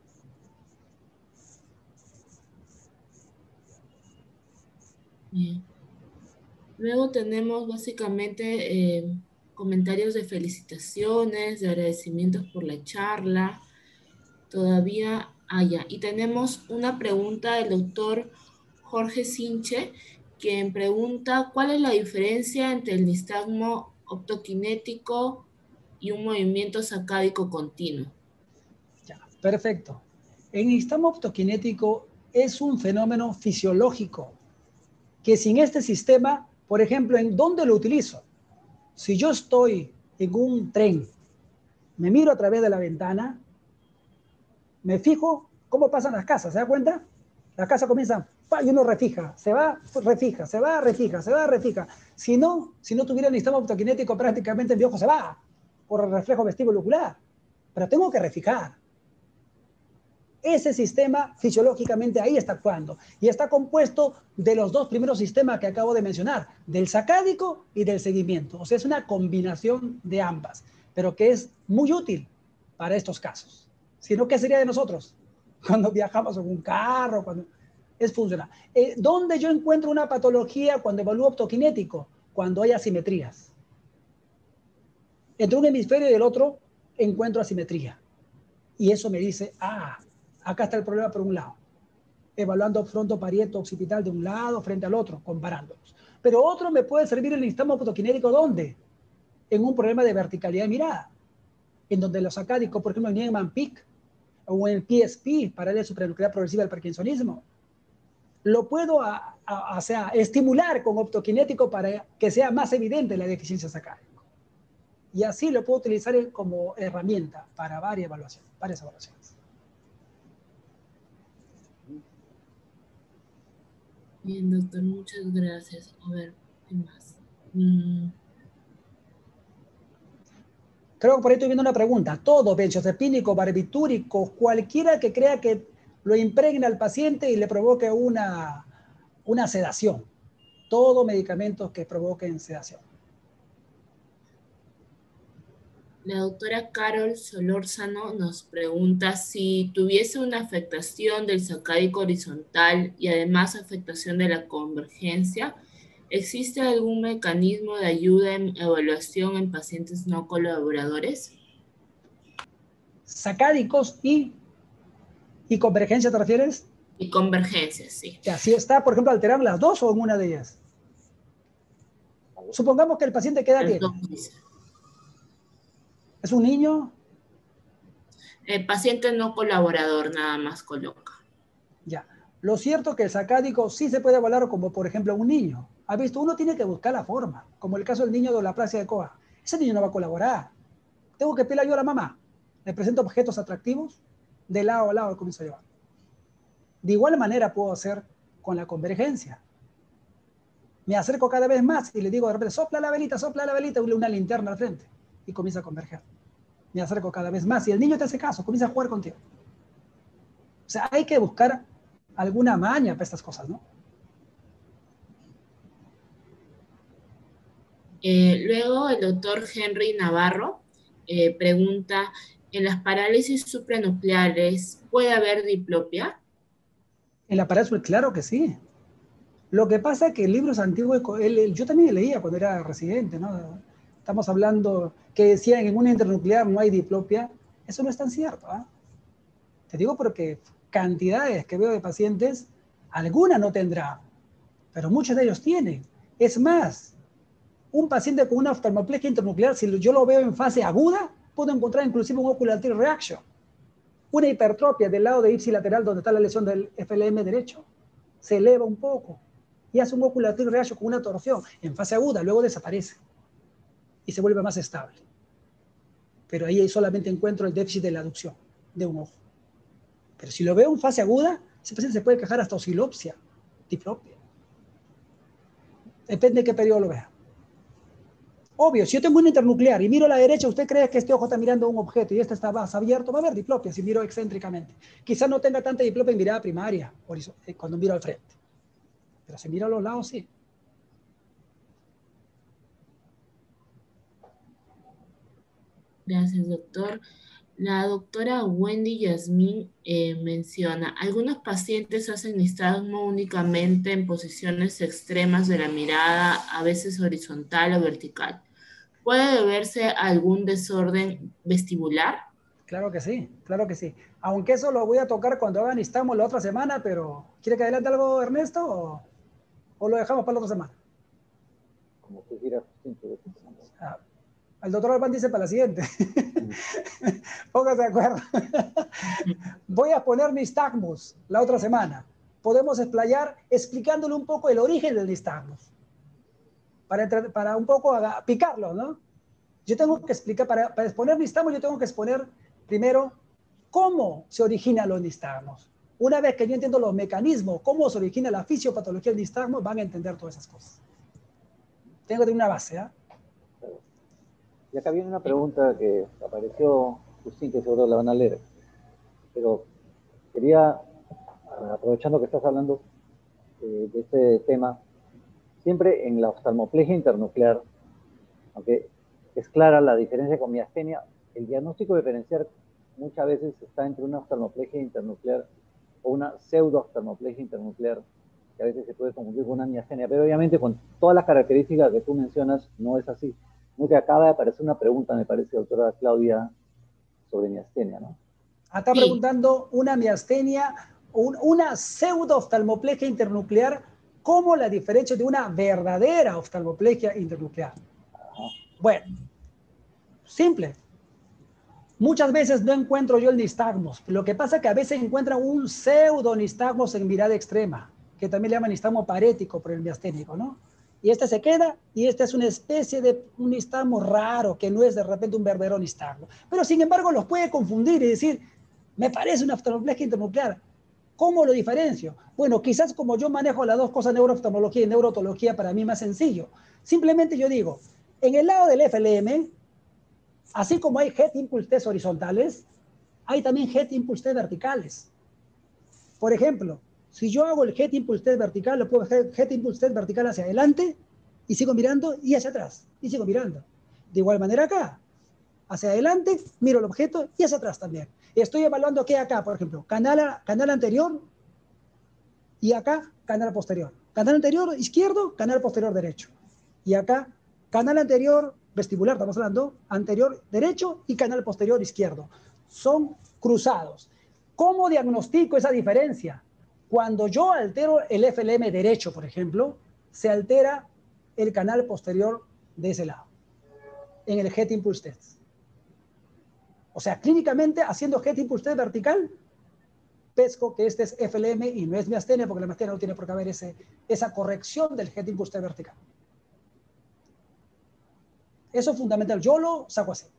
Bien. Luego tenemos básicamente eh, comentarios de felicitaciones, de agradecimientos por la charla. Todavía haya. Y tenemos una pregunta del doctor Jorge Sinche, quien pregunta ¿cuál es la diferencia entre el nistagmo optoquinético y un movimiento sacádico continuo? Ya, perfecto. El nistagmo optoquinético es un fenómeno fisiológico que sin este sistema, por ejemplo, ¿en dónde lo utilizo? Si yo estoy en un tren, me miro a través de la ventana, me fijo cómo pasan las casas, ¿se da cuenta? Las casas comienzan, y uno refija, se va, refija, se va, refija, se va, refija. Si no, si no tuviera el nistagmo optoquinético, prácticamente mi ojo se va por el reflejo vestíbulo ocular. Pero tengo que refijar. Ese sistema fisiológicamente ahí está actuando y está compuesto de los dos primeros sistemas que acabo de mencionar, del sacádico y del seguimiento. O sea, es una combinación de ambas, pero que es muy útil para estos casos. Si no, ¿qué sería de nosotros? Cuando viajamos en un carro, cuando es funcional. Eh, ¿Dónde yo encuentro una patología cuando evalúo optoquinético? Cuando hay asimetrías. Entre un hemisferio y el otro encuentro asimetría. Y eso me dice, ah, acá está el problema por un lado. Evaluando frontoparieto occipital de un lado frente al otro, comparándolos. Pero otro me puede servir el nistagmo optoquinético, ¿dónde? En un problema de verticalidad de mirada. En donde los sacádicos, por ejemplo, en Niemann-Pick, o en el P S P, parálisis supranuclear progresiva del parkinsonismo, lo puedo a, a, a, o sea, estimular con optoquinético para que sea más evidente la deficiencia sacádica. Y así lo puedo utilizar como herramienta para varias evaluaciones. Varias evaluaciones. Bien, doctor, muchas gracias. A ver, ¿qué más? Mm. Creo que por ahí estoy viendo una pregunta. Todo, benzodiazepínico, barbitúrico, cualquiera que crea que lo impregna al paciente y le provoque una, una sedación. Todo medicamentos que provoquen sedación. La doctora Carol Solórzano nos pregunta si tuviese una afectación del sacádico horizontal y además afectación de la convergencia, ¿existe algún mecanismo de ayuda en evaluación en pacientes no colaboradores? Sacádicos y, y convergencia, ¿te refieres? Y convergencia, sí. Ya, si está, por ejemplo, alterar las dos o en una de ellas. Supongamos que el paciente queda tiene. ¿Es un niño? El paciente no colaborador nada más coloca. Ya. Lo cierto es que el sacádico sí se puede evaluar como, por ejemplo, un niño. ¿Ha visto? Uno tiene que buscar la forma, como el caso del niño de la plaza de Coa. Ese niño no va a colaborar. Tengo que pedirle yo a la mamá. Le presento objetos atractivos, de lado a lado comienzo a llevar. De igual manera puedo hacer con la convergencia. Me acerco cada vez más y le digo de repente, sopla la velita, sopla la velita, una linterna al frente y comienza a converger. Me acerco cada vez más y el niño te hace caso, comienza a jugar contigo. O sea, hay que buscar alguna maña para estas cosas, ¿no? Eh, luego el doctor Henry Navarro eh, pregunta, ¿en las parálisis supranucleares puede haber diplopia? En la parálisis, claro que sí. Lo que pasa es que libros antiguos, él, él, yo también leía cuando era residente, ¿no? Estamos hablando que decían en una internuclear no hay diplopia. Eso no es tan cierto, ¿eh? Te digo porque cantidades que veo de pacientes, alguna no tendrá, pero muchos de ellos tienen. Es más, un paciente con una oftalmoplegia internuclear, si yo lo veo en fase aguda, puedo encontrar inclusive un ocular tear reaction, una hipertropia del lado de ipsilateral donde está la lesión del F L M derecho, se eleva un poco y hace un ocular tear reaction con una torsión en fase aguda, luego desaparece y se vuelve más estable. Pero ahí solamente encuentro el déficit de la aducción de un ojo. Pero si lo veo en fase aguda, ese paciente se puede quejar hasta oscilopsia, diplopia. Depende de qué periodo lo vea. Obvio, si yo tengo un internuclear y miro a la derecha, usted cree que este ojo está mirando un objeto y este está más abierto, va a haber diplopia si miro excéntricamente. Quizás no tenga tanta diplopia en mirada primaria, cuando miro al frente. Pero si miro a los lados, sí. Gracias, doctor. La doctora Wendy Yasmín eh, menciona, algunos pacientes hacen nistagmo únicamente en posiciones extremas de la mirada, a veces horizontal o vertical. ¿Puede deberse a algún desorden vestibular? Claro que sí, claro que sí. Aunque eso lo voy a tocar cuando haga nistagmo la otra semana, pero ¿quiere que adelante algo, Ernesto? ¿O, o lo dejamos para la otra semana? Como que gira ah, El doctor Albán dice para la siguiente. Póngase de acuerdo. Voy a poner nistagmos la otra semana. Podemos explayar explicándole un poco el origen del nistagmos. Para, para un poco haga, picarlo, ¿no? Yo tengo que explicar, para, para exponer nistagmos, yo tengo que exponer primero cómo se originan los nistagmos. Una vez que yo entiendo los mecanismos, cómo se origina la fisiopatología del nistagmo, van a entender todas esas cosas. Tengo que tener una base, ¿eh? Y acá viene una pregunta que apareció, Justín, que seguro la van a leer. Pero quería, aprovechando que estás hablando eh, de este tema, siempre en la oftalmoplegia internuclear, aunque es clara la diferencia con miastenia, el diagnóstico diferencial muchas veces está entre una oftalmoplegia internuclear o una pseudo-oftalmoplegia internuclear, que a veces se puede confundir con una miastenia, pero obviamente con todas las características que tú mencionas no es así. Como que acaba de aparecer una pregunta, me parece, doctora Claudia, sobre miastenia, ¿no? Está preguntando una miastenia, un, una pseudo-oftalmoplegia internuclear, ¿cómo la diferencia de una verdadera oftalmoplegia internuclear? Ajá. Bueno, simple. Muchas veces no encuentro yo el nistagmos. Lo que pasa es que a veces encuentran un pseudo-nistagmos en mirada extrema, que también le llaman nistagmo parético por el miasténico, ¿no? Y este se queda, y este es una especie de un nistagmo raro, que no es de repente un verdadero nistagmo. Pero sin embargo los puede confundir y decir, me parece una oftalmoplegia internuclear. ¿Cómo lo diferencio? Bueno, quizás como yo manejo las dos cosas, neurooftalmología y neurotología, para mí más sencillo. Simplemente yo digo, en el lado del F L M, así como hay head impulse test horizontales, hay también head impulse test verticales. Por ejemplo, si yo hago el head impulse test vertical, lo puedo hacer head impulse test vertical hacia adelante y sigo mirando, y hacia atrás y sigo mirando. De igual manera acá, hacia adelante, miro el objeto y hacia atrás también. Estoy evaluando qué acá, por ejemplo, canal, canal anterior y acá canal posterior. Canal anterior izquierdo, canal posterior derecho. Y acá canal anterior vestibular, estamos hablando, anterior derecho y canal posterior izquierdo. Son cruzados. ¿Cómo diagnostico esa diferencia? Cuando yo altero el F L M derecho, por ejemplo, se altera el canal posterior de ese lado, en el head impulse test. O sea, clínicamente, haciendo head impulse test vertical, pesco que este es F L M y no es miastenia, porque la miastenia no tiene por qué haber ese, esa corrección del eje posterior vertical. Eso es fundamental. Yo lo saco así.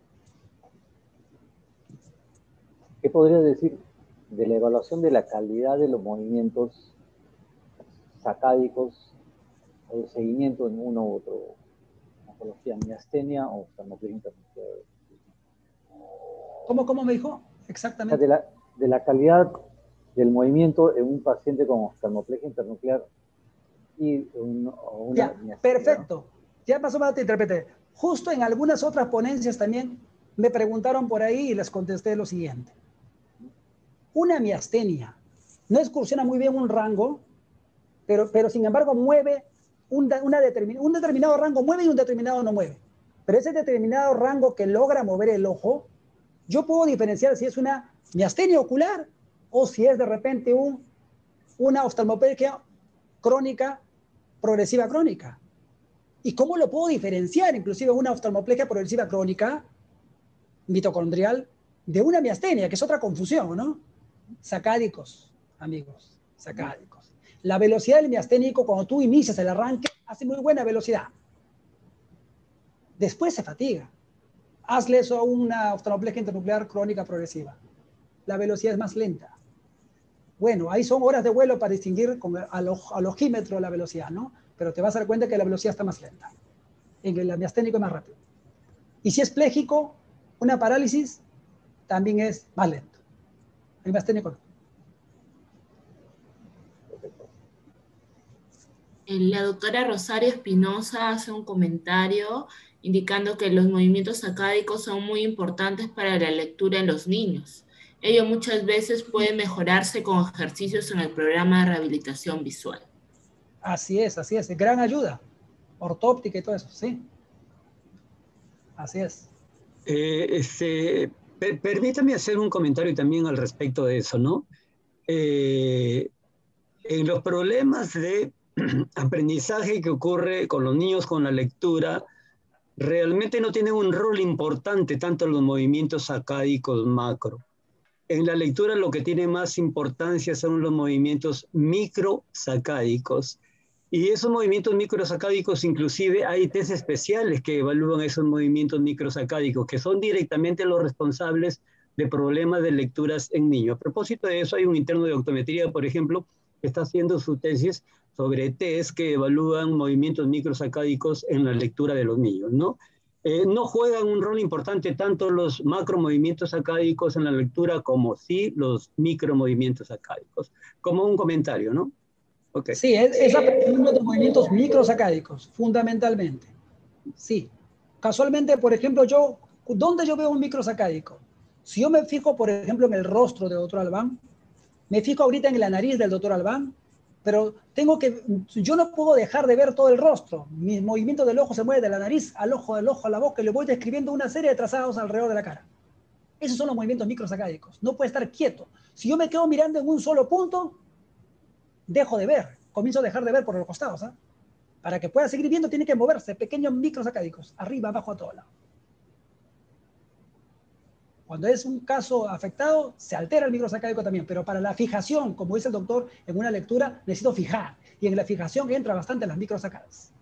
¿Qué podría decir de la evaluación de la calidad de los movimientos sacádicos o de seguimiento en uno u otro? Morfología, miastenia o oftalmoplegia internuclear. ¿Cómo, cómo me dijo? Exactamente. O sea, de, la, de la calidad del movimiento en un paciente con oftalmoplegia internuclear y un, o una ya, miastenia. Perfecto. Ya más o menos te interpreté. Justo en algunas otras ponencias también me preguntaron por ahí y les contesté lo siguiente. Una miastenia no excursiona muy bien un rango, pero, pero sin embargo mueve un, una determin, un determinado rango, mueve y un determinado no mueve. Pero ese determinado rango que logra mover el ojo, yo puedo diferenciar si es una miastenia ocular o si es de repente un, una oftalmoplegia crónica, progresiva crónica. ¿Y cómo lo puedo diferenciar? Inclusive una oftalmoplegia progresiva crónica, mitocondrial, de una miastenia, que es otra confusión, ¿no? Sacádicos, amigos, sacádicos. La velocidad del miasténico, cuando tú inicias el arranque, hace muy buena velocidad. Después se fatiga. Hazle eso a una oftalmoplegia internuclear crónica progresiva. La velocidad es más lenta. Bueno, ahí son horas de vuelo para distinguir con, al, al ojímetro la velocidad, ¿no? Pero te vas a dar cuenta que la velocidad está más lenta. En el miasténico es más rápido. Y si es pléjico, una parálisis también es más lento. El miasténico no. La doctora Rosario Espinosa hace un comentario indicando que los movimientos sacádicos son muy importantes para la lectura en los niños. Ello muchas veces puede mejorarse con ejercicios en el programa de rehabilitación visual. Así es, así es. Gran ayuda. Ortóptica y todo eso, sí. Así es. Eh, este, per, permítame hacer un comentario también al respecto de eso, ¿no? Eh, en los problemas de aprendizaje que ocurre con los niños con la lectura, realmente no tienen un rol importante tanto los movimientos sacádicos macro. En la lectura lo que tiene más importancia son los movimientos microsacádicos. Y esos movimientos microsacádicos, inclusive hay test especiales que evalúan esos movimientos microsacádicos, que son directamente los responsables de problemas de lecturas en niños. A propósito de eso, hay un interno de optometría, por ejemplo, que está haciendo su tesis sobre test que evalúan movimientos microsacádicos en la lectura de los niños, ¿no? Eh, no juegan un rol importante tanto los macromovimientos sacádicos en la lectura como sí los micromovimientos sacádicos. Como un comentario, ¿no? Okay. Sí, es, es aprendiendo de movimientos microsacádicos, fundamentalmente. Sí. Casualmente, por ejemplo, yo, ¿dónde yo veo un microsacádico? Si yo me fijo, por ejemplo, en el rostro del doctor Albán, me fijo ahorita en la nariz del doctor Albán, pero tengo que, yo no puedo dejar de ver todo el rostro. Mi movimiento del ojo se mueve de la nariz al ojo, del ojo a la boca, y le voy describiendo una serie de trazados alrededor de la cara. Esos son los movimientos microsacádicos. No puede estar quieto. Si yo me quedo mirando en un solo punto, dejo de ver, comienzo a dejar de ver por los costados. ¿eh? Para que pueda seguir viendo, tiene que moverse, pequeños microsacádicos, arriba, abajo, a todos lados. Cuando es un caso afectado, se altera el microsacádico también, pero para la fijación, como dice el doctor, en una lectura necesito fijar, y en la fijación entra bastante las microsacadas.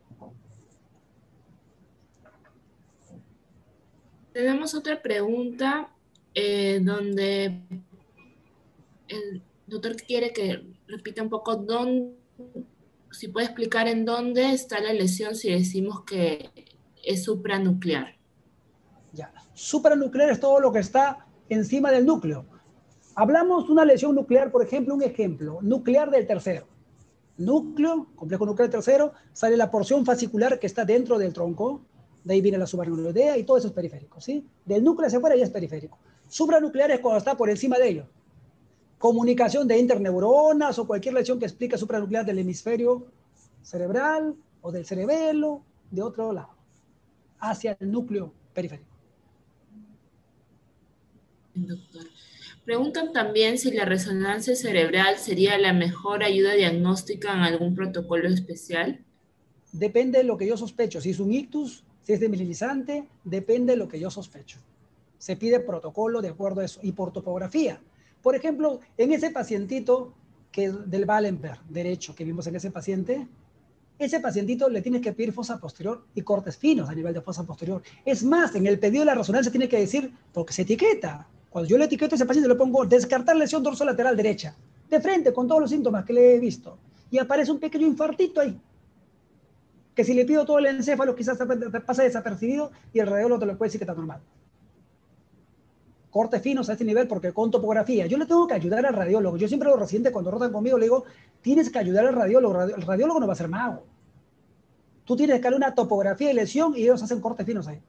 Tenemos otra pregunta eh, donde el doctor quiere que repita un poco dónde, si puede explicar en dónde está la lesión si decimos que es supranuclear. Ya. Supranuclear es todo lo que está encima del núcleo. Hablamos de una lesión nuclear, por ejemplo, un ejemplo, nuclear del tercero. Núcleo, complejo nuclear tercero, sale la porción fascicular que está dentro del tronco, de ahí viene la subaracnoidea y todo eso es periférico, ¿sí? Del núcleo hacia afuera ya es periférico. Supranuclear es cuando está por encima de ello. Comunicación de interneuronas o cualquier lesión que explique supranuclear del hemisferio cerebral o del cerebelo, de otro lado, hacia el núcleo periférico. Doctor. Preguntan también si la resonancia cerebral sería la mejor ayuda diagnóstica en algún protocolo especial. Depende de lo que yo sospecho. Si es un ictus, si es desmineralizante, depende de lo que yo sospecho. Se pide protocolo de acuerdo a eso y por topografía. Por ejemplo, en ese pacientito que es del Wallenberg derecho que vimos en ese paciente, ese pacientito le tienes que pedir fosa posterior y cortes finos a nivel de fosa posterior. Es más, en el pedido de la resonancia tiene que decir, porque se etiqueta. Cuando yo le etiqueto a ese paciente le pongo descartar lesión dorsolateral derecha, de frente con todos los síntomas que le he visto. Y aparece un pequeño infartito ahí, que si le pido todo el encéfalo quizás pasa desapercibido y el radiólogo te lo puede decir que está normal. Cortes finos a este nivel porque con topografía. Yo le tengo que ayudar al radiólogo. Yo siempre a los residentes cuando rotan conmigo le digo, tienes que ayudar al radiólogo. El radiólogo no va a ser mago. Tú tienes que darle una topografía de lesión y ellos hacen cortes finos ahí.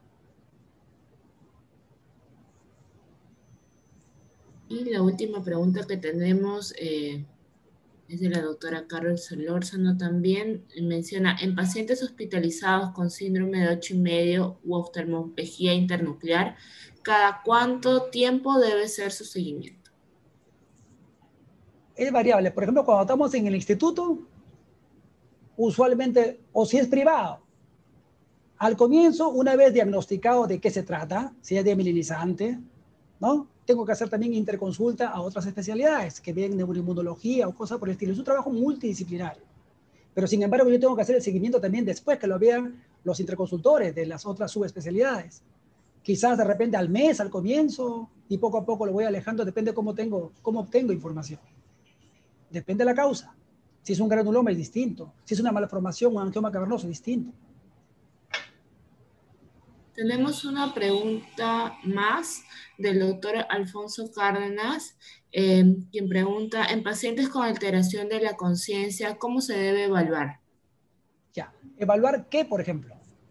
Y la última pregunta que tenemos eh, es de la doctora Carol Solórzano también. Menciona, en pacientes hospitalizados con síndrome de ocho y medio u oftalmoplegia internuclear, ¿cada cuánto tiempo debe ser su seguimiento? Es variable. Por ejemplo, cuando estamos en el instituto, usualmente, o si es privado, al comienzo, una vez diagnosticado de qué se trata, si es demielinizante, ¿no? Tengo que hacer también interconsulta a otras especialidades, que ven neuroinmunología o cosas por el estilo. Es un trabajo multidisciplinario. Pero sin embargo, yo tengo que hacer el seguimiento también después que lo vean los interconsultores de las otras subespecialidades. Quizás de repente al mes, al comienzo, y poco a poco lo voy alejando, depende cómo tengo, cómo obtengo información. Depende de la causa. Si es un granuloma es distinto. Si es una malformación o un angioma cavernoso es distinto. Tenemos una pregunta más del doctor Alfonso Cárdenas, eh, quien pregunta, en pacientes con alteración de la conciencia, ¿cómo se debe evaluar? Ya, ¿evaluar qué, por ejemplo?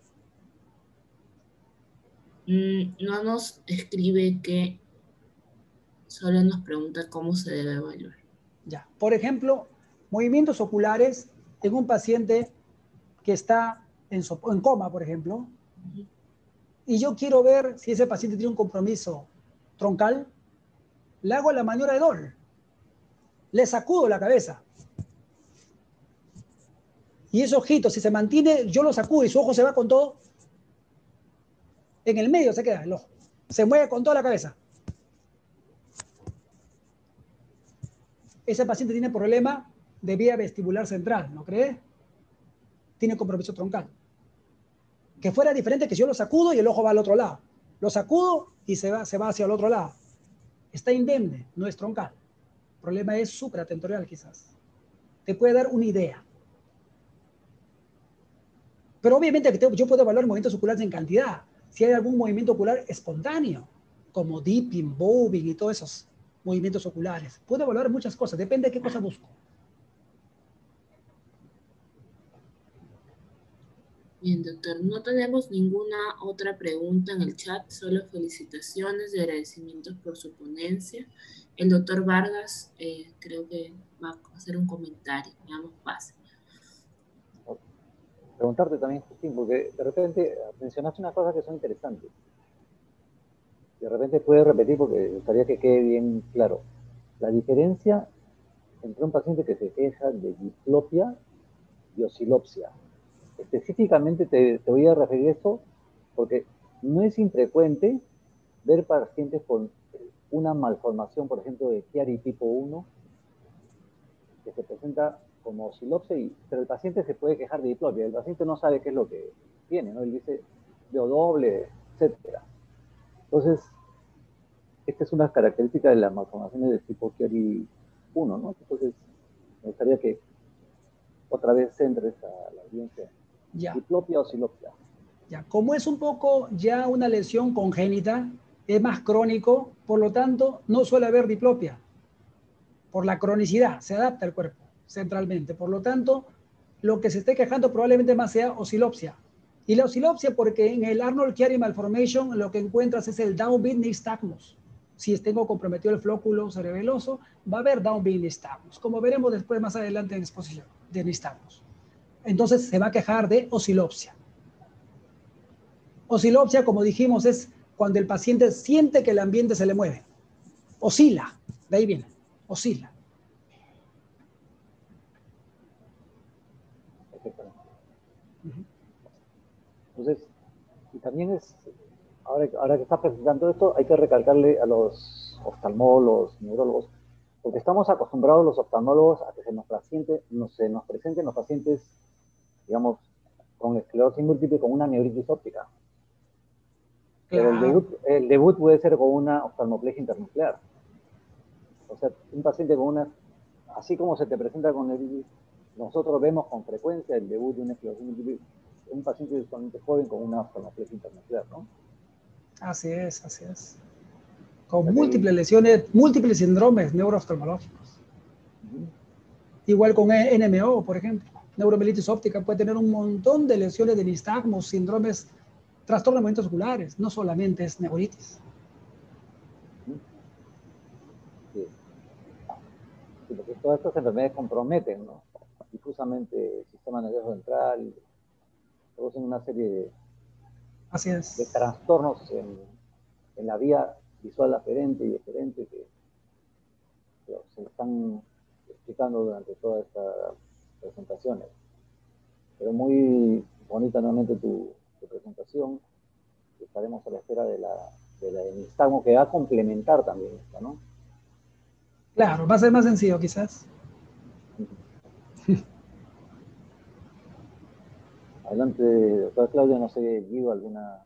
Mm, no nos escribe qué, solo nos pregunta cómo se debe evaluar. Ya, por ejemplo, movimientos oculares en un paciente que está en, so en coma, por ejemplo, uh-huh. Y yo quiero ver si ese paciente tiene un compromiso troncal, le hago la maniobra de Doll, le sacudo la cabeza. Y ese ojito, si se mantiene, yo lo sacudo y su ojo se va con todo, en el medio se queda el ojo, se mueve con toda la cabeza. Ese paciente tiene problema de vía vestibular central, ¿no cree? Tiene compromiso troncal. Que fuera diferente que si yo lo sacudo y el ojo va al otro lado. Lo sacudo y se va, se va hacia el otro lado. Está indemne, no es troncal. El problema es supratentorial quizás. Te puede dar una idea. Pero obviamente que te, yo puedo evaluar movimientos oculares en cantidad. Si hay algún movimiento ocular espontáneo, como dipping, bobbing y todos esos movimientos oculares. Puedo evaluar muchas cosas, depende de qué cosa busco. Bien, doctor, no tenemos ninguna otra pregunta en el chat, solo felicitaciones y agradecimientos por su ponencia. El doctor Vargas eh, creo que va a hacer un comentario, veamos, pase. Preguntarte también, Justín, porque de repente mencionaste unas cosas que son interesantes. De repente puedes repetir porque me gustaría que quede bien claro. La diferencia entre un paciente que se queja de diplopia y osilopsia. Específicamente te, te voy a referir a esto porque no es infrecuente ver pacientes con una malformación, por ejemplo, de Chiari tipo uno, que se presenta como osilopsia, y, pero el paciente se puede quejar de diplopia. El paciente no sabe qué es lo que tiene, ¿no? Él dice veo doble, etcétera. Entonces, esta es una característica de las malformaciones de tipo Chiari uno, ¿no? Entonces, me gustaría que otra vez centres a la audiencia. Ya. Diplopia o osilopsia. Ya, como es un poco ya una lesión congénita, es más crónico, por lo tanto, no suele haber diplopia. Por la cronicidad, se adapta el cuerpo centralmente. Por lo tanto, lo que se esté quejando probablemente más sea osilopsia. Y la osilopsia, porque en el Arnold-Chiari malformation lo que encuentras es el downbeat nystagmus. Si tengo comprometido el flóculo cerebeloso, va a haber downbeat nystagmus, como veremos después más adelante en exposición de nystagmus. Entonces se va a quejar de osilopsia. Osilopsia, como dijimos, es cuando el paciente siente que el ambiente se le mueve. Oscila, de ahí viene, oscila. Entonces, y también es, ahora, ahora que está presentando esto, hay que recalcarle a los oftalmólogos, neurólogos, porque estamos acostumbrados los oftalmólogos a que se nos, paciente, no, se nos presenten los pacientes, digamos, con esclerosis múltiple con una neuritis óptica. Pero el debut, el debut puede ser con una oftalmoplegia internuclear. O sea, un paciente con una, así como se te presenta con neuritis, nosotros vemos con frecuencia el debut de una esclerosis múltiple, un paciente usualmente joven con una oftalmoplegia internuclear, ¿no? Así es, así es. Con múltiples lesiones, múltiples síndromes neurooftalmológicos. Uh-huh. Igual con N M O, por ejemplo. Neuromelitis óptica puede tener un montón de lesiones de nistagmos, síndromes, trastornos de movimientos oculares, no solamente es neuritis. Sí. Sí, porque todas estas enfermedades comprometen, ¿no? Difusamente el sistema nervioso central, producen una serie de, Así es. de trastornos en, en la vía visual aferente y eferente que, que se están explicando durante todas estas presentaciones. Pero muy bonita nuevamente tu, tu presentación. Estaremos a la espera de la, de la de nistagmo, que va a complementar también esta, ¿no? Claro, va a ser más sencillo quizás. Adelante, doctora Claudia, no sé, Guido, alguna...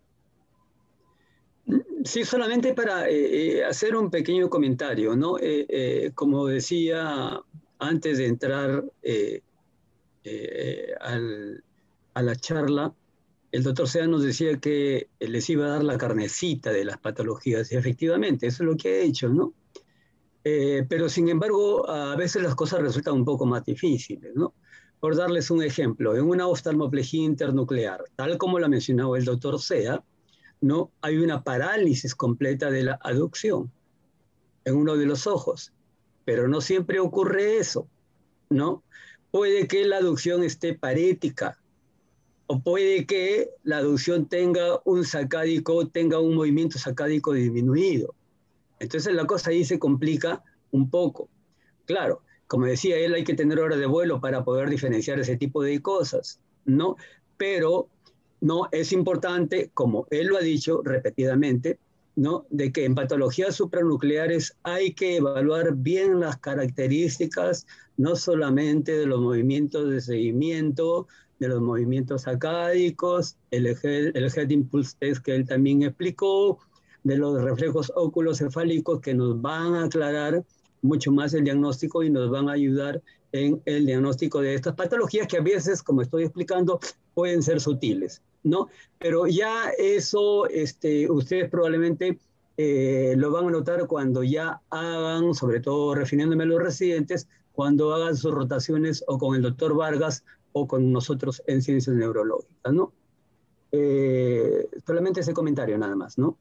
Sí, solamente para eh, hacer un pequeño comentario, ¿no? Eh, eh, como decía antes de entrar eh, eh, al, a la charla, el doctor Sea nos decía que les iba a dar la carnecita de las patologías, y efectivamente, eso es lo que ha hecho, ¿no? Eh, pero sin embargo, a veces las cosas resultan un poco más difíciles, ¿no? Por darles un ejemplo, en una oftalmoplegia internuclear, tal como la mencionaba el doctor Sea, ¿no? Hay una parálisis completa de la aducción en uno de los ojos, pero no siempre ocurre eso, ¿no? Puede que la aducción esté parética, o puede que la aducción tenga un sacádico, tenga un movimiento sacádico disminuido. Entonces la cosa ahí se complica un poco. Claro, como decía él, hay que tener horas de vuelo para poder diferenciar ese tipo de cosas, ¿no? Pero no es importante, como él lo ha dicho repetidamente, ¿no? De que en patologías supranucleares hay que evaluar bien las características, no solamente de los movimientos de seguimiento, de los movimientos sacádicos, el, el Head Impulse Test que él también explicó, de los reflejos oculocefálicos que nos van a aclarar mucho más el diagnóstico y nos van a ayudar en el diagnóstico de estas patologías que a veces, como estoy explicando, pueden ser sutiles, ¿no? Pero ya eso, este, ustedes probablemente eh, lo van a notar cuando ya hagan, sobre todo refiriéndome a los residentes, cuando hagan sus rotaciones o con el doctor Vargas o con nosotros en ciencias neurológicas, ¿no? Eh, solamente ese comentario nada más, ¿no?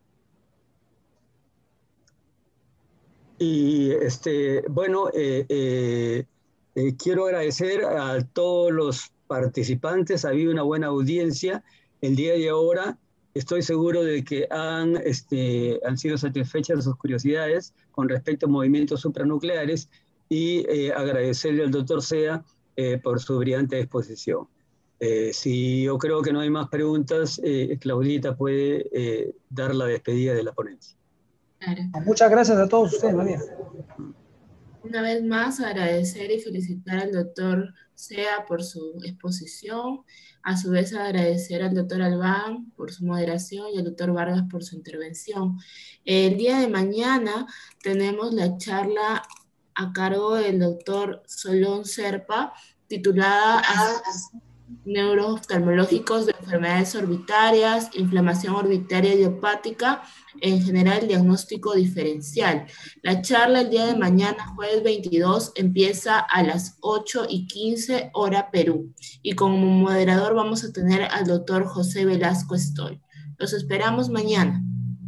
Y este, bueno, eh, eh, eh, quiero agradecer a todos los participantes, ha habido una buena audiencia el día de ahora. Estoy seguro de que han, este, han sido satisfechas sus curiosidades con respecto a movimientos supranucleares y eh, agradecerle al doctor Sea eh, por su brillante exposición. Eh, si yo creo que no hay más preguntas, eh, Claudita puede eh, dar la despedida de la ponencia. Claro. Muchas gracias a todos ustedes, María. Una vez más, agradecer y felicitar al doctor Sea por su exposición. A su vez, agradecer al doctor Albán por su moderación y al doctor Vargas por su intervención. El día de mañana tenemos la charla a cargo del doctor Solón Serpa, titulada Neurooftalmológicos de enfermedades orbitarias, inflamación orbitaria idiopática, en general diagnóstico diferencial. La charla el día de mañana, jueves veintidós, empieza a las ocho y quince hora Perú. Y como moderador vamos a tener al doctor José Velasco Estoy. Los esperamos mañana.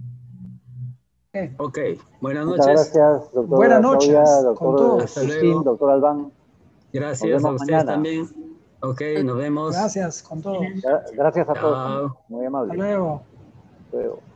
Ok, buenas Muchas noches. gracias, doctor Buenas noches, Claudia, con doctor todos. Hasta Agustín, luego. doctor Albán. Gracias a ustedes mañana. también. Ok, nos vemos. Gracias, con todos. Gracias a todos. Chao. Muy amable. Hasta luego. Hasta luego.